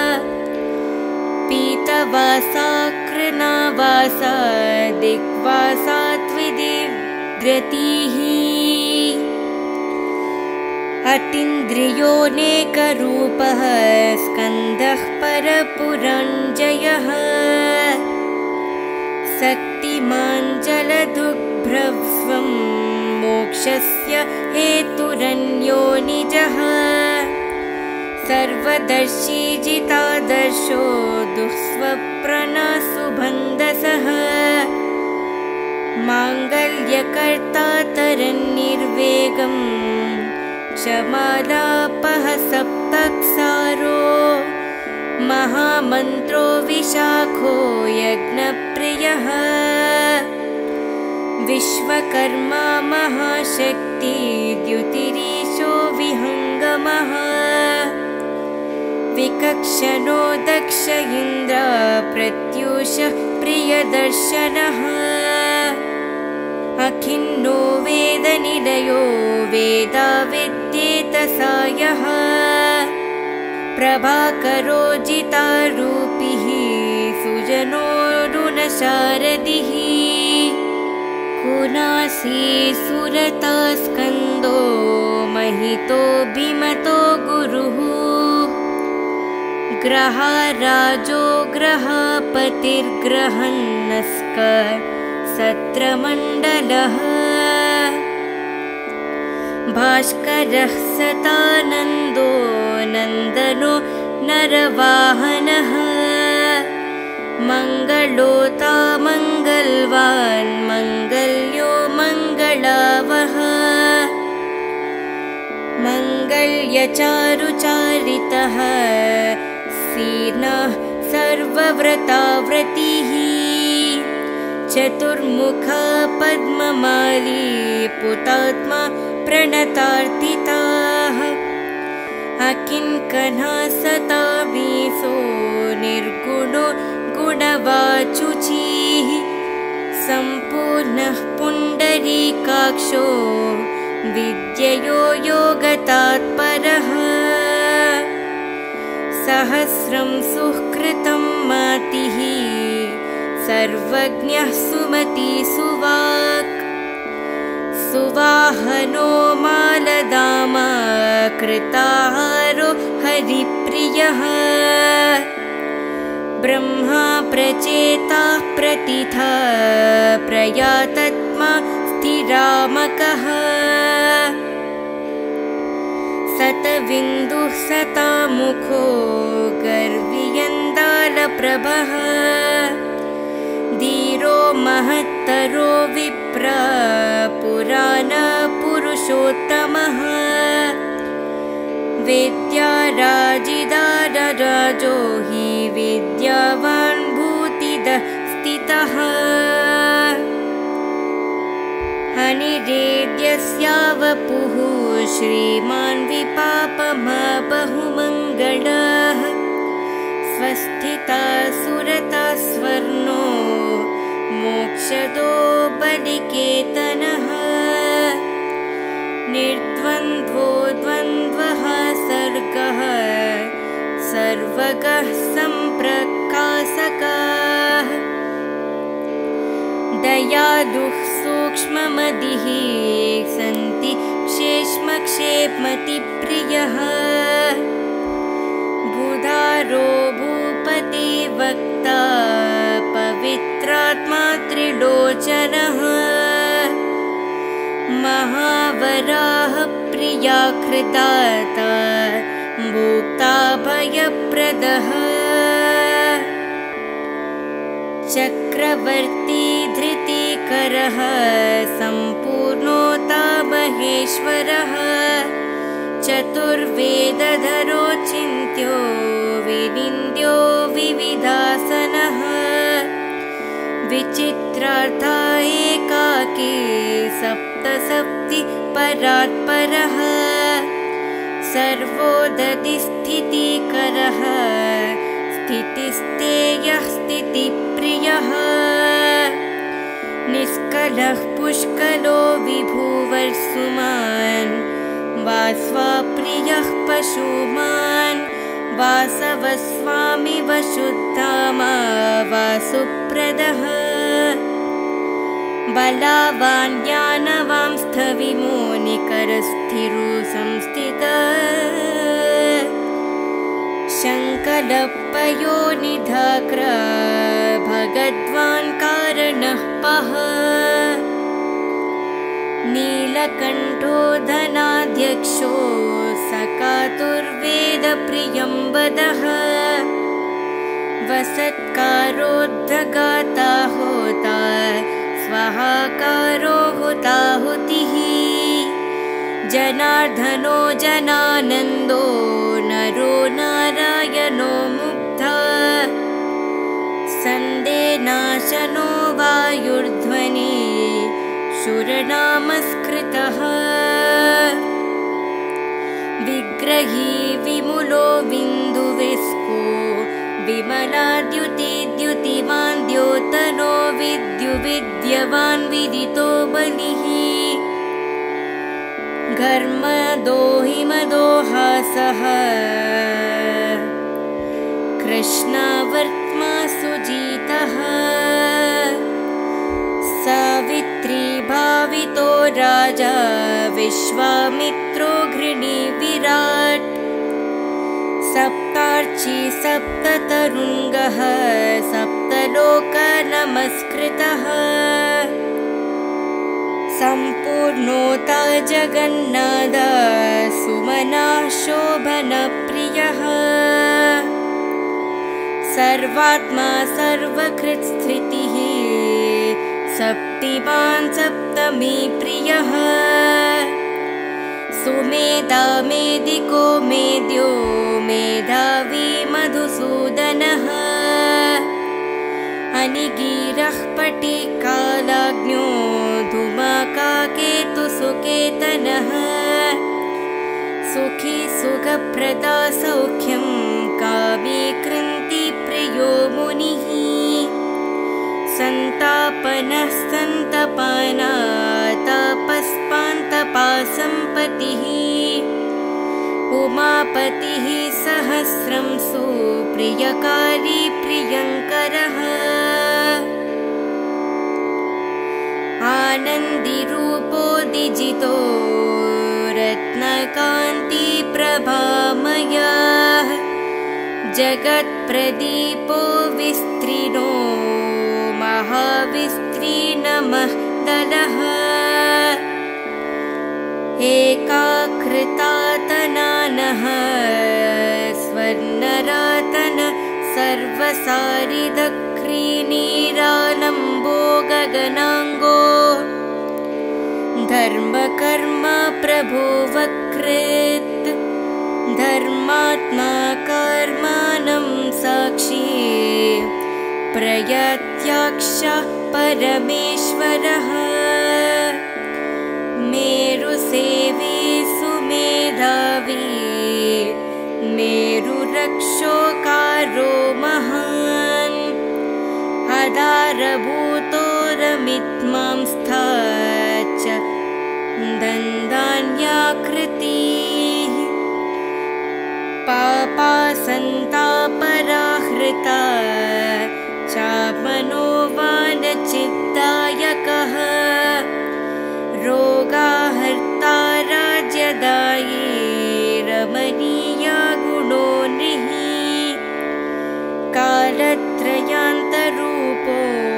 पीतवासा कृनावासा दिग्वासा त्विदिव्रतीः अतीन्द्रियोऽनेकरूपः स्कन्दः परपुरञ्जयः शक्तिमान् जलदुग्भ्रवस्वं मोक्षस्य हेतुरन्यो निजः सर्वदर्शी जितादर्शो दुःस्वप्नसुबन्धसः माङ्गल्यकर्ता तरन्निर्वेगं क्षमालापः सप्तक्सारो महामन्त्रो विशाखो यज्ञप्रियः विश्वकर्मा महाशक्ति द्युतिरीशो विहङ्गमः विकक्षणो दक्ष इन्द्र प्रत्यूषः प्रियदर्शनः अखिन्नो वेदनिलयो वेदाविद्येतसायः प्रभाकरो जितारूपिः सुजनो रुणशारदिः कुनासी सुरता स्कन्दो महितो भीमतो गुरुः ग्रहाराजो ग्रहपतिर्ग्रहन्नस्क सत्रमण्डलः भास्करः सतानन्दो नन्दनो नरवाहनः मङ्गलोता मङ्गलवान् मङ्गल्यो मङ्गलावः मङ्गल्यचारुचारितः सीनः सर्वव्रताव्रतिः चतुर्मुखा पद्ममाली पुतात्मा प्रणतार्थिताः अकिङ्कणः सतावीसो निर्गुणो गुणवाचुचिः सम्पूर्णः पुण्डरीकाक्षो विद्ययो योगतात्परः सहस्रं सुकृतं मातिः सर्वज्ञः सुमति सुवाक् सुवाहनो मालदामा कृताहारो हरिप्रियः ब्रह्मा प्रचेताः प्रतिथा प्रयातत्मा स्थिरामकः सतविन्दुः सतामुखो गर्वियन्दालप्रभः धीरो महत्तरो विप्र पुराणपुरुषोत्तमः विद्याराजिदारराजो हि विद्यावान् भूतिदः स्थितः अनिरेद्यस्यावपुः श्रीमान् विपापमा बहुमङ्गलः स्वस्थिता सुरता स्वर्णो मोक्षदो बलिकेतनः निर्द्वन्द्वो द्वन्द्वः सर्गः सर्वगः सम्प्रकाशकः दयालुः सूक्ष्ममतिः सन्ति क्षेमक्षेमतिप्रियः बुधारो भूपतिवक्ता पवित्रात्मा त्रिलोचनः महावराह प्रियाकृताता भोक्ता भयप्रदः चक्रवर्ती धृतिकरः सम्पूर्णोता महेश्वरः चतुर्वेदधरो चिन्त्यो विनिन्द्यो विविधासनः विचित्रार्था एकाकी सप्तसप्ति परात्परः सर्वोदतिस्थितिकरः स्थितिस्तेयः स्थितिप्रियः निष्कलः पुष्कलो विभुवर्सुमान् वास्वाप्रियः पशुमान् वासवस्वामि वशुद्धामा वासुप्रदः बलावान् ज्ञानवांस्थविमोनिकरस्थिरो संस्थितः शङ्कलपयोनिधाग्र भगद्वान् कारणः पः नीलकण्ठो धनाध्यक्षो सकातुर्वेदप्रियं वदः वसत्कारोद्धगाता होता स्वाहाकारो हुताहुतिः जनार्दनो जनानन्दो नरो नारायणो मुग्धा सन्देनाशनो वायुर्ध्वनि शूरनामस्कृतः विग्रही विमुलो बिन्दुविस्को विमलाद्युतिद्युतिमान् द्योतनो विद्युविद्यवान् विदितो बलिः घर्मदो हिमदोहासः कृष्णावर्त्मा सुजितः सावित्री भावितो राजा विश्वामित्रो घृणी विराट् सप्तार्ची सप्ततरुङ्गः सप्तलोकनमस्कृतः सम्पूर्णोता जगन्नाथ सुमनः शोभनप्रियः सर्वात्मा सर्वकृत्स्थितिः सप्तिमान् सप्तमी प्रियः सुमेधा मेदिको मेद्यो मेधावी मधुसूदनः अनिगीरः पटिकालाग्न्यो धूमकाकेतुसुकेतनः सुखी सुखप्रदा सौख्यं कामी कृन्ति प्रियो मुनिः सन्तापनः सन्तपाना तापस्पान्तपासम्पतिः उमापतिः सहस्रं सुप्रियकारी प्रियङ्करः आनन्दिरूपो दिजितो रत्नकान्ति प्रभामयः जगत्प्रदीपो विस्त्रीर्णो महाविस्तीर्णमः दलः एकाकृतातनानः स्वर्णरातन सर्वसारिदक्रीनीरालम्बो गगनाङ्गो धर्मकर्म प्रभो वकृत् धर्मात्मा कर्माणं साक्षी प्रयत्याक्ष परमेश्वरः मेरुसेवी सुमेधावी मेरुरक्षोकारो महान् आधारभूतोरमित्मांस्था च दन्दान्याकृतिः पापासन्तापराहृता चामनोवानचित्तायकः रोगाहर्ता राज्यदायी रमणीया गुणो नृः कालत्रयान्तरूपो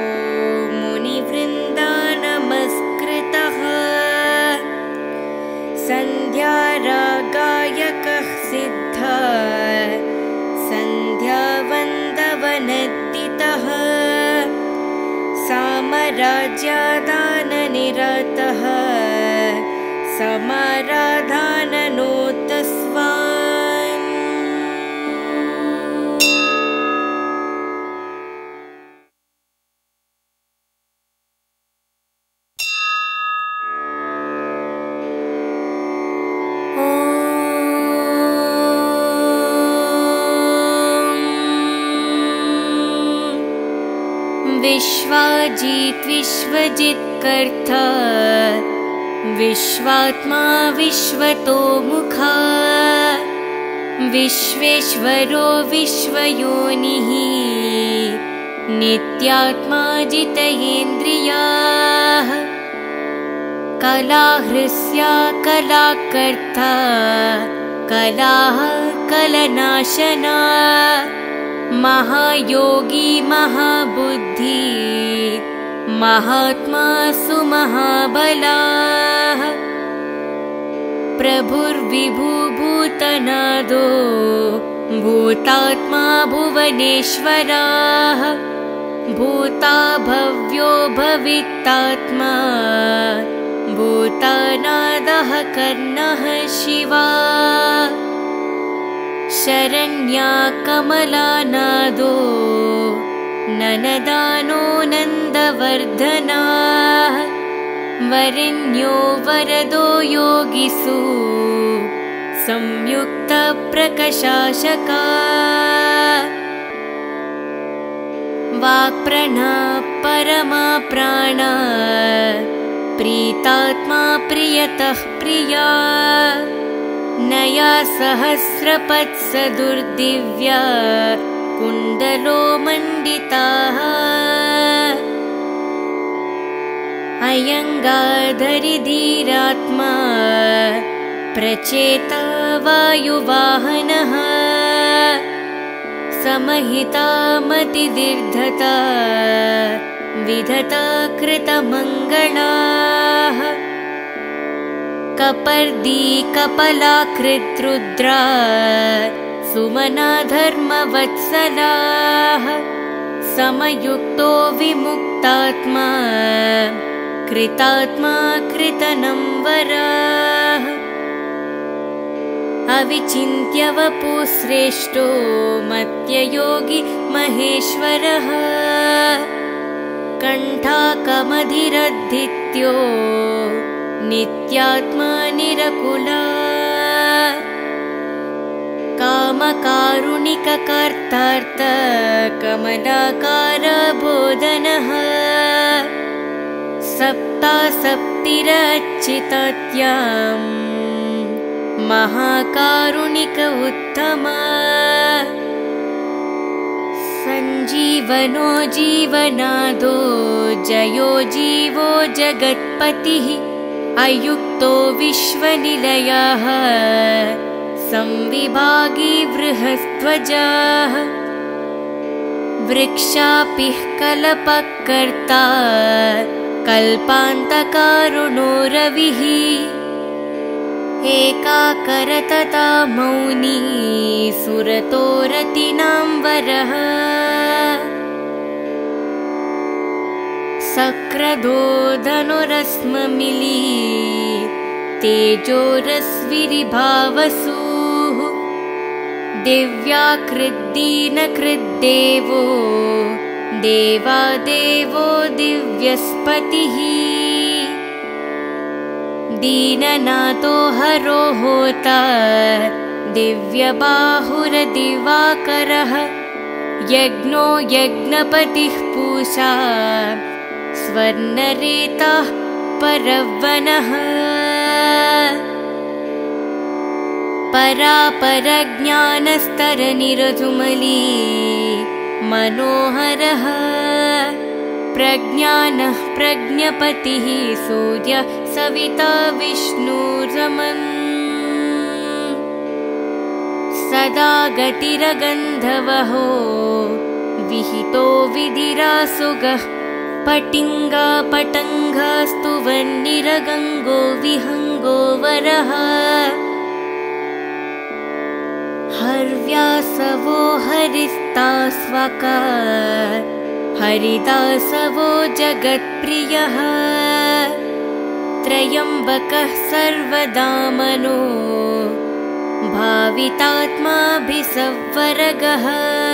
मुनिवृन्दानमस्कृतः सन्ध्यारागायकः सिद्धा सन्ध्यावन्दवनद्दितः सामराज्यादाननिरतः समाराधाननोतस्वान् विश्वाजित् विश्वजित्कर्ता विश्वात्मा विश्वतोमुखा विश्वेश्वरो विश्वयोनिः नित्यात्मा जितेन्द्रियाः कलाहृस्या कलाकर्ता कलाः कलनाशना महायोगी महाबुद्धि महात्मा सुमहाबलाः प्रभुर्विभुभूतनादो भूतात्मा भुवनेश्वराः भूता भव्यो भवित्तात्मा भूतानादः कर्णः शिवा शरण्या कमलानादो ननदानो नन्दवर्धनाः वरेण्यो वरदो योगिसु संयुक्तप्रकाशका वाक्प्रणा परमा प्राणा प्रीतात्मा प्रियतः प्रिया नया सहस्रपत्सदुर्दिव्या कुण्डलो मण्डिताः अयङ्गाधरिधीरात्मा प्रचेता वायुवाहनः समहिता मतिदीर्घता विधता कृतमङ्गलाः कपर्दी कपलाकृद्रुद्रा सुमना धर्मवत्सलाः समयुक्तो विमुक्तात्मा कृतात्मा कृतनम्बराः अविचिन्त्य वपुश्रेष्ठो मत्ययोगी महेश्वरः कण्ठाकमधिरद्धित्यो नित्यात्मा निरकुला कामकारुणिककर्तार्थ कमलाकार बोधनः सप्तासप्तिरच्चितात्यां महाकारुणिक उत्तमा सञ्जीवनो जीवनादो जयो जीवो जगत्पतिः अयुक्तो विश्वनिलयः संविभागी बृहस्त्वजाः वृक्षापिः कल्पकर्ता कल्पान्तकारुणो रविः एकाकरतता मौनी सुरतो रतिनां वरः सक्रदो धनुरस्ममिली तेजोरस्विरिभावसूः दिव्याकृद्दीनकृद्देवो देवादेवो दिव्यस्पतिः दीननाथो हरो होता दिव्यबाहुरदिवाकरः यज्ञो यज्ञपतिः पूषा स्वर्णरेताः परवनः परापरज्ञानस्तरनिरधुमली मनोहरः प्रज्ञानः प्रज्ञपतिः सूर्य सविता विष्णुरमन् सदा गतिरगन्धवहो विहितो विधिरासुगः पटिङ्गा पटङ्गास्तुवन्निरगङ्गो विहङ्गो वरः हर्व्यासवो हरिस्तास्वका हरिदासवो जगत्प्रियः त्रयम्बकः सर्वदामनो भावितात्माभिसवरगः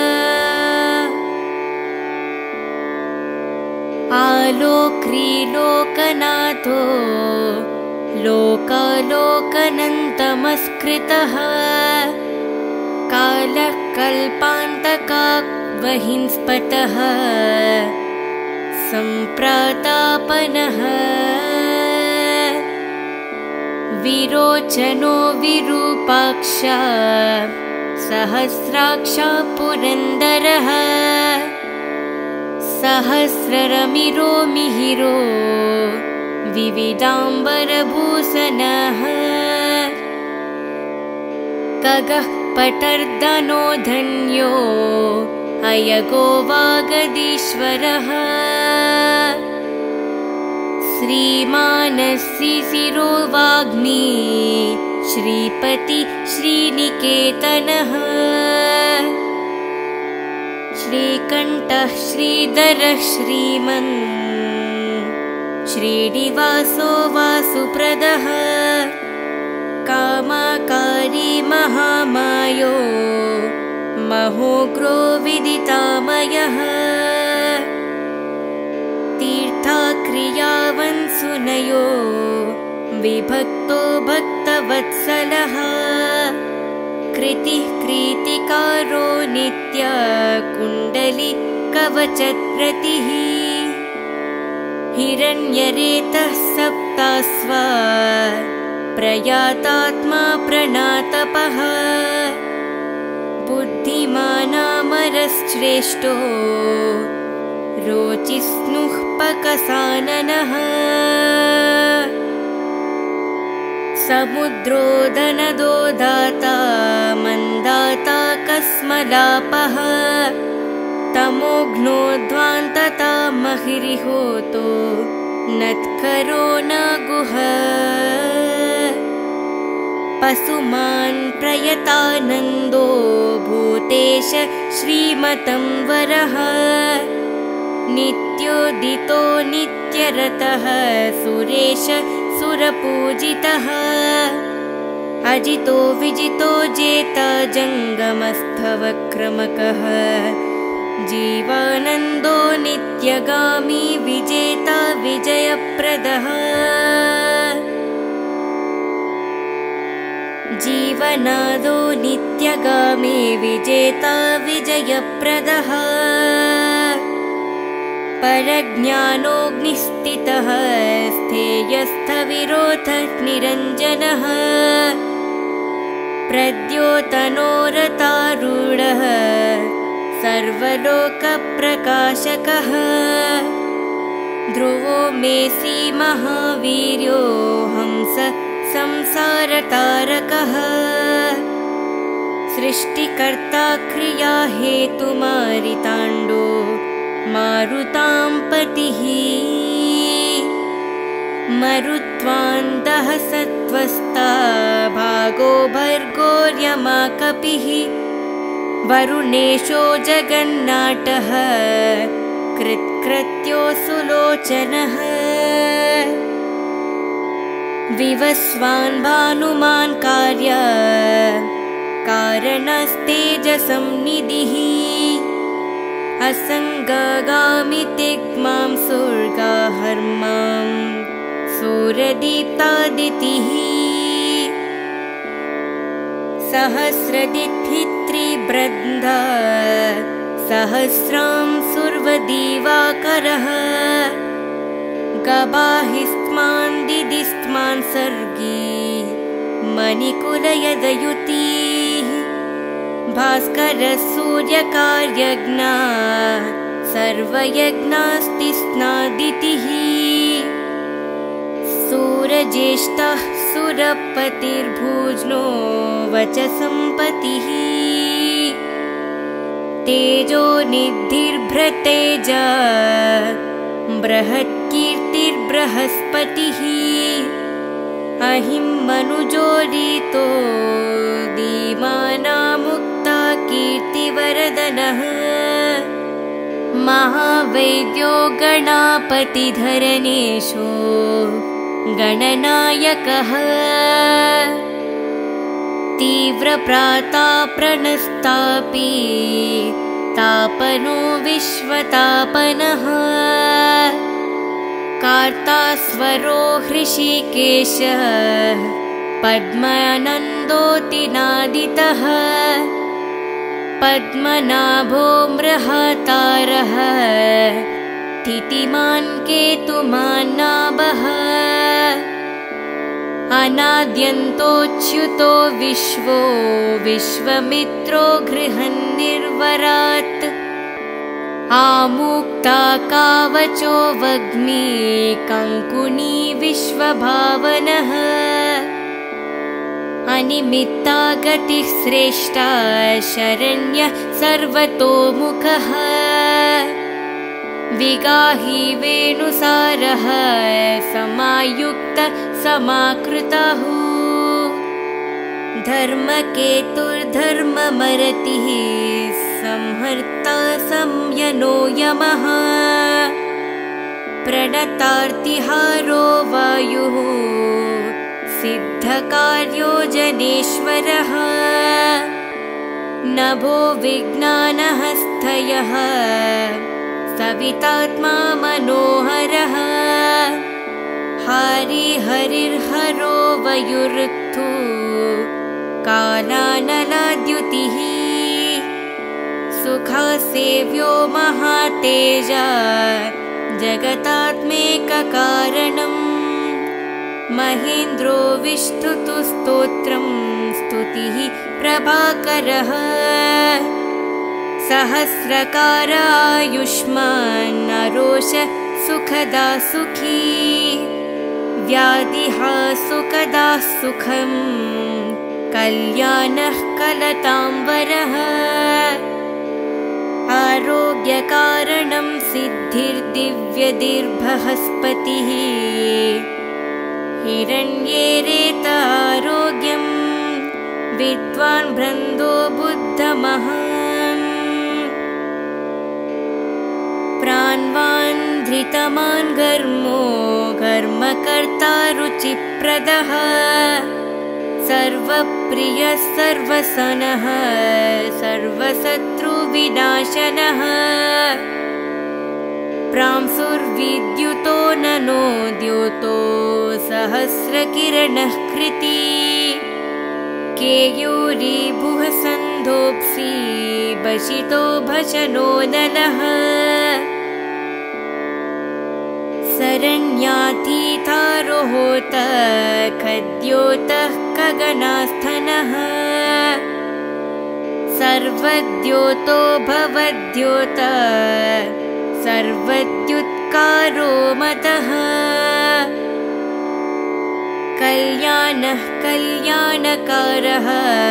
आलोक्रीलोकनाथो लोकालोकनन्तमस्कृतः कालः कल्पान्तकावहिंस्पतः सम्प्रातापनः विरोचनो विरूपाक्ष सहस्राक्षा पुरन्दरः सहस्ररमिरो मिहिरो विविदाम्बरभूषणः खगः पटर्दनो धन्यो अयगो वागदीश्वरः श्रीमानसिशिरो वाग्मी श्रीपति श्रीनिकेतनः श्रीकण्ठः श्रीधरः श्रीमन् श्रीनिवासो वासुप्रदः कामाकारी महामायो महोग्रो विदितामयः तीर्थाक्रियावन् सुनयो विभक्तो भक्तवत्सलः कृतिः कृतिकारो नित्य कुण्डली कवचप्रतिः हिरण्यरेतः सप्तास्वा प्रयातात्मा प्रणातपः बुद्धिमानामरश्रेष्ठो रोचिस्नुः पकसाननः समुद्रोदनदो दाता मन्दाता कस्मलापः तमोघ्नोध्वान्तता महिरिहोतो नत्करो न गुह पशुमान् प्रयतानन्दो भूतेश श्रीमतं वरः नित्योदितो नित्यरतः सुरेश सुरपूजितः अजितो विजितो जेता जङ्गमस्थवक्रमकः जीवानन्दो नित्यगामी विजेता विजयप्रदः जीवनादो नित्यगामी विजेता विजयप्रदः परज्ञानोऽग्निस्थितः स्थेयस्थविरोधः निरञ्जनः प्रद्योतनोरतारूढः सर्वलोकप्रकाशकः ध्रुवो मेसि महावीर्यो हंस संसारतारकः सृष्टिकर्ता क्रिया हेतुमारिताण्डो मारुतां पतिः मरुत्वान्दः सत्त्वस्ता भागो भर्गोर्यमा कपिः वरुणेशो जगन्नाटः कृत्कृत्यो सुलोचनः विवस्वान् भानुमान् कार्य कारणस्तेजसंनिधिः असङ्गगामि तिग्मां सुर्गाहर्मां सूरदीप्तादितिः सहस्रदिथित्रिबृन्दा सहस्रां सुर्वदिवाकरः गबाहिस्मान् दिदिस्मान् सर्गी मणिकुलयदयुतिः भास्करः सूर्यकार्यज्ञा सर्वयज्ञास्तिस्नादितिः सूरज्येष्ठः सुरपतिर्भुज्नो वचसंपतिः तेजो निधिर्भृतेजा बृहत्कीर्तिर्बृहस्पतिः अहिमनुजोदितो दीमानामुक्ता कीर्तिवरदनः महावैद्यो गणापतिधरणेशो गणनायकः तीव्रप्राताप्रणस्तापि तापनो विश्वतापनः कार्तास्वरो हृषिकेशः पद्मानन्दोऽतिनादितः पद्मनाभो मृहातारः स्थितिमान् केतुमान् नाभः अनाद्यन्तोच्युतो विश्वो विश्वमित्रो गृहन्निर्वरात् आमुक्ता कावचो वग्मी कङ्कुनी विश्वभावनः अनिमित्ता गतिः श्रेष्ठा शरण्यः सर्वतोमुखः विगाही वेणुसारः समायुक्त समाकृतः धर्मकेतुर्धर्ममरतिः संहर्ता संयनो यमः प्रणतार्तिहारो वायुः सिद्धकार्यो जनेश्वरः नभो विज्ञानहस्तयः सवितात्मा मनोहरः हरिहरिर्हरो वयुरुत्थु कालानलाद्युतिः सुखासेव्यो महातेजा जगतात्मेककारणम् महेन्द्रो विष्णुतु स्तोत्रं स्तुतिः प्रभाकरः सहस्रकार आयुष्मान् नरोष सुखदा सुखी व्याधिहा सुखदा सुखं कल्याणः कलतां वरः आरोग्यकारणं सिद्धिर्दिव्यदिर्बृहस्पतिः हिरण्येरेत आरोग्यं विद्वान् ब्रह्मो बुद्धमहान् प्राणवान् धृतमान् घर्मो घर्मकर्ता रुचिप्रदः सर्वप्रियः सर्वसनः सर्वशत्रुविनाशनः प्रांसुर्विद्युतो ननो द्योतो सहस्रकिरणः कृती केयूरीभुः सन्धोऽप्सि भसितो भजनो नलः शरण्यातीतारोहोत खद्योतः गगनास्थनः सर्वद्योतो भवद्योत सर्वद्युत्कारो मतः कल्याणः कल्याणकारः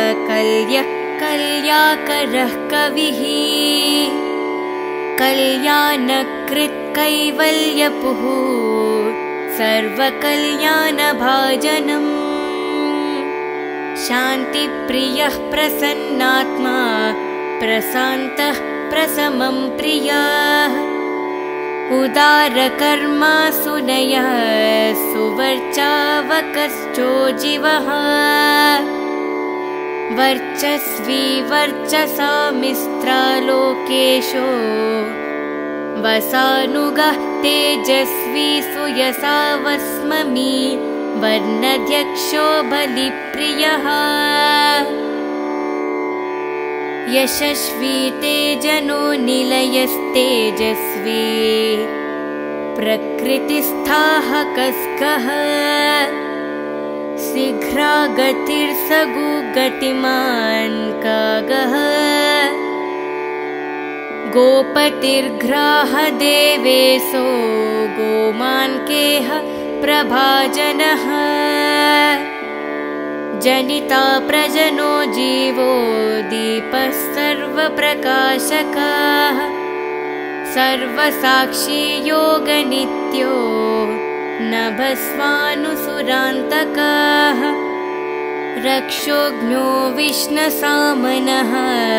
कल्याकरः कविः कल्याणकृत् कैवल्यपुः सर्वकल्याणभाजनम् शान्तिप्रियः प्रसन्नात्मा प्रशान्तः प्रशमं प्रियः उदारकर्मा सुनयः सुवर्चावकश्चो जीवः वर्चस्वी वर्चसामिस्त्रालोकेशो वसानुगः तेजस्वी सुयसा वस्ममी वर्णध्यक्षो बलिप्रियः यशस्वी तेजनो निलयस्तेजस्वी प्रकृतिस्थाहकस्कः शीघ्रागतिर्सगुगतिमान् कागः गोपतिर्ग्राहदेवेशो गोमान्केह प्रभाजनः जनिता प्रजनो जीवो दीपः सर्वप्रकाशकः सर्वसाक्षी योगनित्यो नभस्वानुसुरान्तकः रक्षोघ्नो विष्णसामनः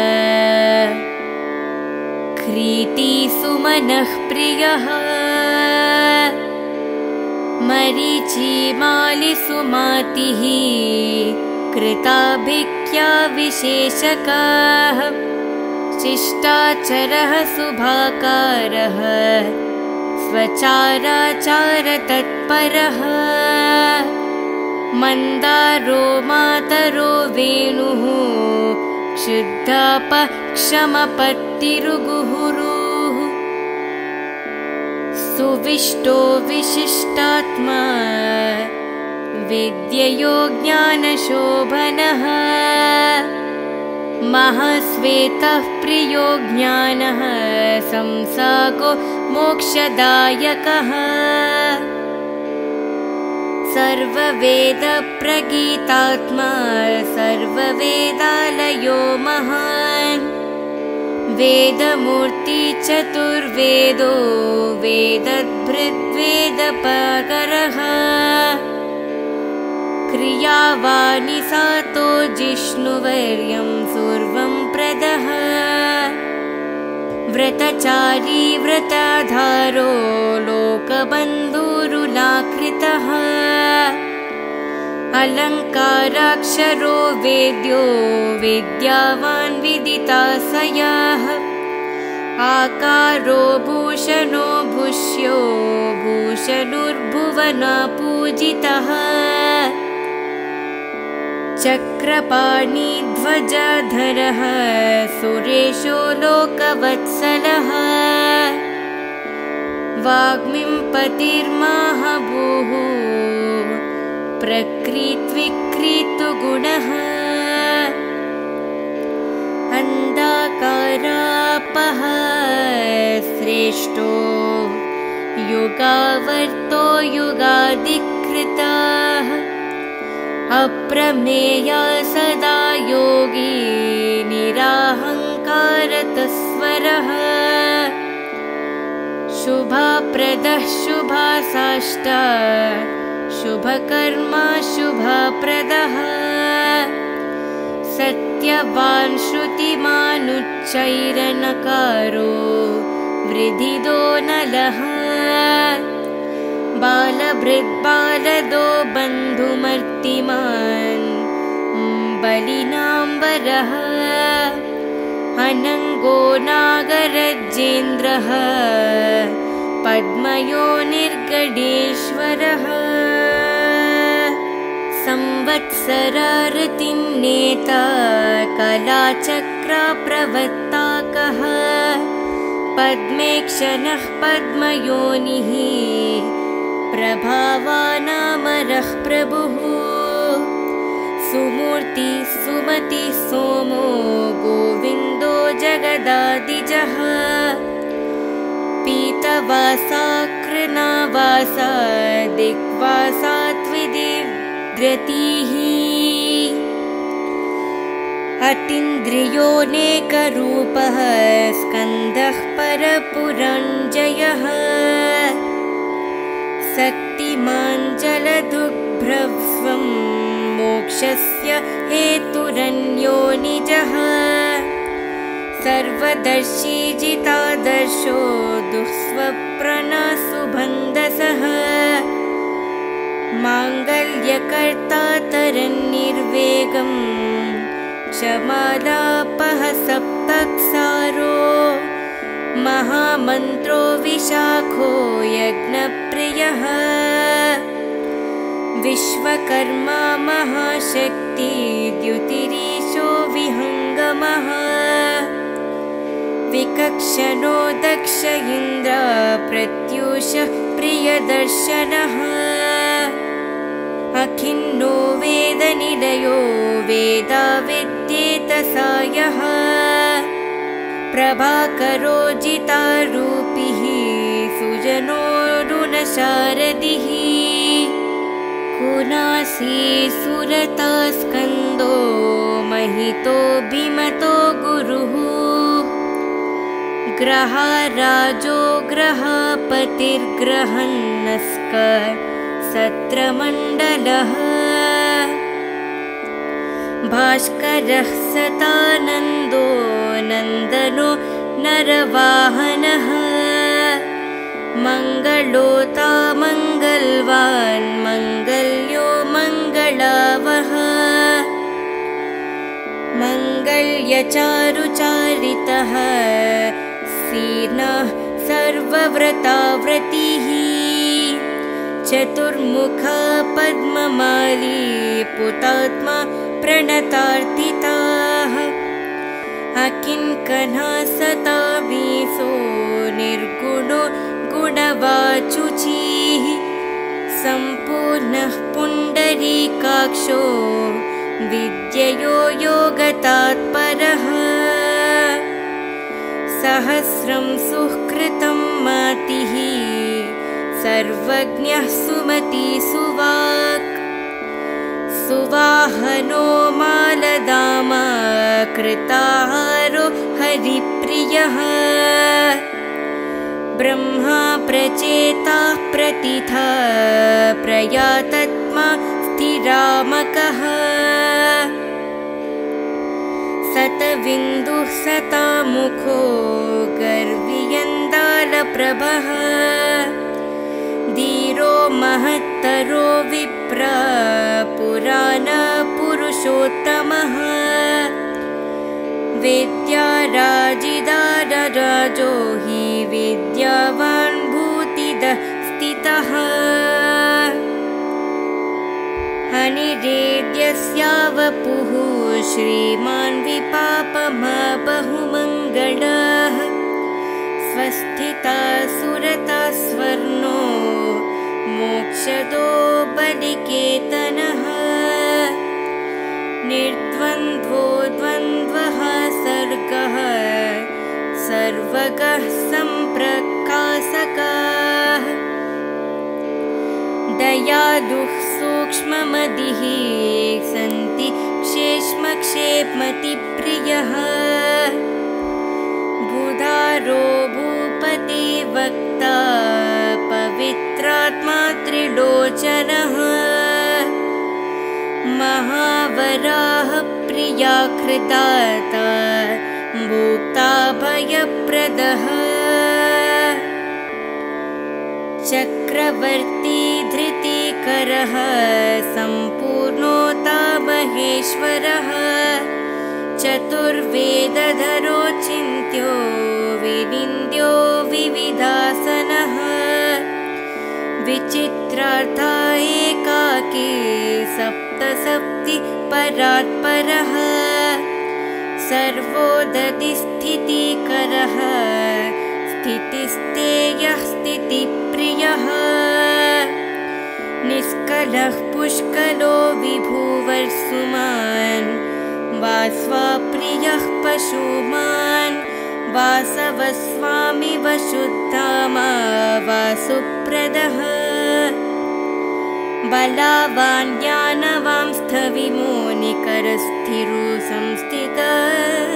ख्रीतिसुमनः प्रियः मरीचिमालिसुमातिः कृताभिज्ञा विशेषकाः शिष्टाचरः शुभाकारः स्वचाराचारतत्परः मन्दारो मातरो वेणुः क्षुद्धापक्षमपत्तिरुगुहुरुः सुविष्टो विशिष्टात्मा विद्ययो ज्ञानशोभनः महाश्वेतः प्रियो ज्ञानः संसागो मोक्षदायकः सर्ववेदप्रगीतात्मा सर्ववेदालयो महान् वेदमूर्ति चतुर्वेदो वेदभृद्वेदपकरः क्रियावाणि सातो जिष्णुवर्यं सर्वं प्रदः व्रतचारी व्रताधारो लोकबन्धुरुलाकृतः अलङ्काराक्षरो वेद्यो विद्यावान् विदिताशयः आकारो भूषणो भूष्यो भूषणुर्भुवना पूजितः चक्रपाणिध्वजधरः सुरेशो लोकवत्सलः वाग्मीपतिर्महाभूः प्रकृत्विकृतुगुणः अन्धकारापः श्रेष्ठो युगावर्तो युगाधिकृतः अप्रमेया सदा योगी निराहङ्कारतस्वरः शुभप्रदः शुभासाष्टा शुभकर्मा शुभप्रदः सत्यवान् श्रुतिमानुच्चैरनकारो वृद्धिदो नलः बालभृद्बालदो बन्धुमर्तिमान् बलिनाम्बरः अनङ्गो नागरजेन्द्रः पद्मयोनिर्गणेश्वरः संवत्सरारतिं नेता कलाचक्रप्रवर्ताकः पद्मेक्षणः पद्मयोनिः प्रभावानामरः प्रभुः सुमूर्ति सुमति सोमो गोविन्दो जगदादिजः पीतवासा कृणावासा दिग्वासा त्रिदिव्यतिः अतीन्द्रियोऽनेकरूपः स्कन्दः परपुरञ्जयः शक्तिमान् जलदुग्भ्रवस्वं मोक्षस्य हेतुरन्यो निजः सर्वदर्शी जितादर्शो दुःस्वप्नसुबन्धसः माङ्गल्यकर्ता तरन्निर्वेगं क्षमालापः सप्तक्षारो महामन्त्रो विशाखो यज्ञप्रियः विश्वकर्मा महाशक्ति द्युतिरीशो विहङ्गमः विकक्षणो दक्ष इन्द्र प्रत्यूषः प्रियदर्शनः अखिन्नो वेदनिलयो वेदाविद्येतसायः प्रभाकरो जितारूपिः सुजनोरुणशारदिः कुनासी सुरता स्कन्दो महितो भीमतो गुरुः ग्रहराजो ग्रहपतिर्ग्रहन्नस्क सत्रमण्डलः भास्करः सतानन्दो नन्दनो नरवाहनः मङ्गलोता मङ्गलवान् मङ्गल्यो मङ्गलावः मङ्गल्यचारुचारितः सीर्णः सर्वव्रताव्रतिः चतुर्मुखा पद्ममाली पुतात्मा प्रणतार्थिताः अकिङ्कणः सतावीसो निर्गुणो गुणवाचुचिः सम्पूर्णः पुण्डरीकाक्षो विद्ययो योगतात्परः सहस्रं सुकृतं मतिः सर्वज्ञः सुमति सुवाक् सुवाहनो मालदामा कृताहारो हरिप्रियः ब्रह्मा प्रचेताः प्रतिथा प्रयातत्मा स्थिरामकः सतविन्दुः सतामुखो गर्वियन्दालप्रभः धीरो महत्तरो विप्र पुराणपुरुषोत्तमः वेद्याराजिदारराजो हि विद्यावान् भूतिदः स्थितः अनिरेद्यस्यावपुः श्रीमान् विपापमबहुमङ्गलः स्वस्थिता सुरता स्वर्णो मोक्षदो बलिकेतनः निर्द्वन्द्वो द्वन्द्वः सर्गः सर्वगः सम्प्रकाशकः दयालुः सूक्ष्ममतिः सन्ति क्षेमक्षेमतिप्रियः बुधारो भूपति वक्ता पवित्रात्मा त्रिलोचनः महावराह प्रिया कृताता भोक्ता भयप्रदः चक्रवर्ती धृतिकरः सम्पूर्णोता महेश्वरः चतुर्वेदधरो चिन्त्यो विनिन्द्यो विविधासनः विचित्रार्था एकाकी सप्तसप्ति परात्परः सर्वोदतिस्थितिकरः स्थितिस्तेयः स्थितिप्रियः निष्कलः पुष्कलो विभुवर्सुमान् वास्वाप्रियः पशुमान् वासवस्वामि वशुद्धामा वासुप्रदः बलावान् ज्ञानवां स्थविमोनिकरस्थिरो संस्थितः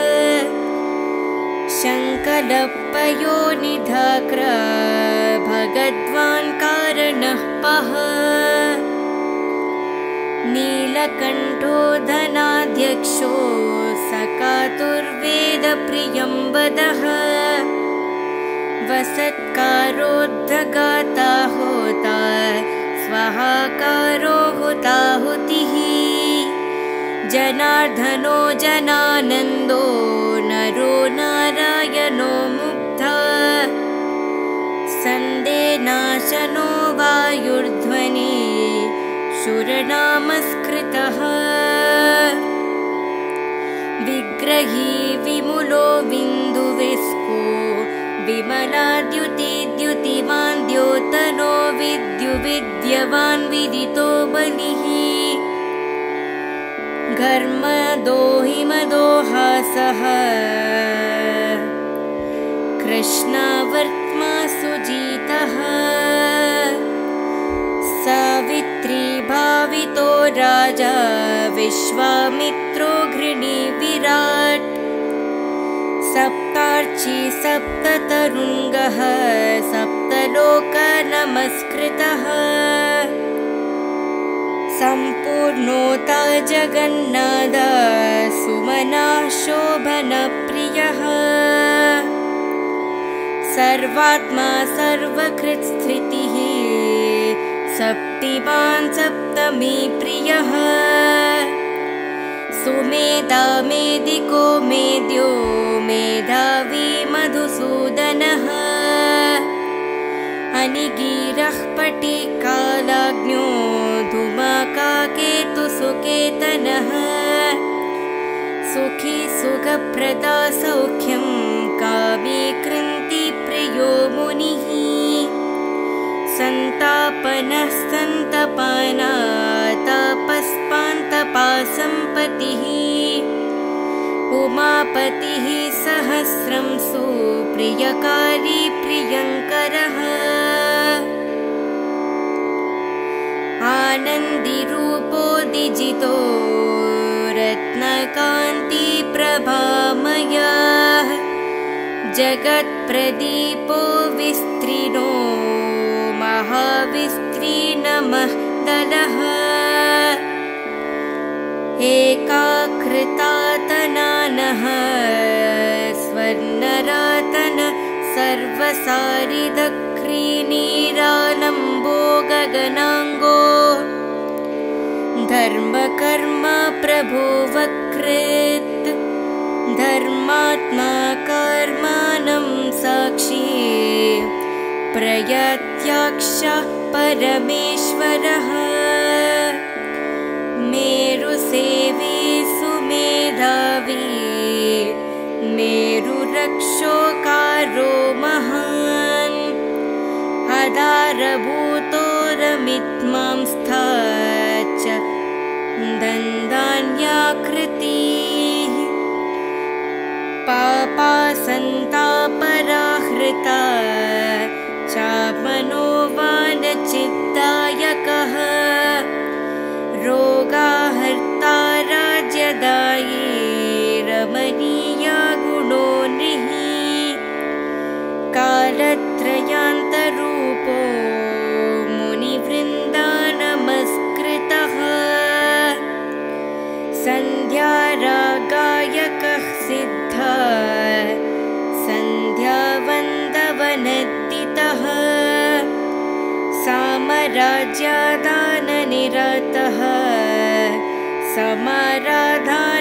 शङ्कलपयोनिधाक्र भगद्वान् कारणः पः नीलकण्ठो धनाध्यक्षो सकातुर्वेदप्रियं वदः वसत्कारोद्धगाता होता स्वाहाकारो हुताहुतिः जनार्दनो जनानन्दो नरो नारायणो मुग्धा सन्देनाशनो वायुर्ध्वनि शूरनामस्कृतः विग्रही विमुलो बिन्दुविस्को विमलाद्युतिद्युतिमान् द्योतनो विद्युविद्यवान् विदितो बलिः घर्मदो हिमदोहासः कृष्णावर्त्मा सुजितः सावित्री भावितो राजा विश्वामित्रो घृणी विराट् सप्तार्ची सप्ततरुङ्गः सप्तलोकनमस्कृतः सम्पूर्णोता जगन्नाथ सुमना शोभनप्रियः सर्वात्मा सर्वकृत्स्थितिः सप्तिमान् सप्तमी प्रियः सुमेधा मेदिको मेद्यो मेधावी मधुसूदनः अनिगीरः पटिकालाग्न्यो धूमाकाकेतुसुकेतनः सुखी सुखप्रदा सौख्यं कामी कृन्ति प्रियो मुनिः तपस्पान्तपासम्पतिः उमापतिः सहस्रं सुप्रियकारी प्रियङ्करः आनन्दिरूपो दिजितो रत्नकान्तिप्रभामयः जगत्प्रदीपो विस्तीर्णो महाविस्तीर्णमः दलः एकाकृतातनानः स्वर्णरातन सर्वसारिदक्रीनीरालम्बो गगनाङ्गो धर्मकर्म प्रभो वकृत् धर्मात्मा कर्माणं साक्षी प्रयत्याक्ष परमेश्वरः मेरुसेवी सुमेधावी मेरुरक्षोकारो महान् आधारभूतोरमित्मांस्था दन्दान्याकृतिः पापासन्तापराहृता चामनोवानचित्तायकः रोगाहर्ता राज्यदायी रमणीया गुणोनिः कालत्रयान्तरूपो मुनिवृन्दानमस्कृतः सन्ध्यारागायकः सिद्धा सन्ध्यावन्दवनद्दितः सामराज्यादाननिरतः समाराधा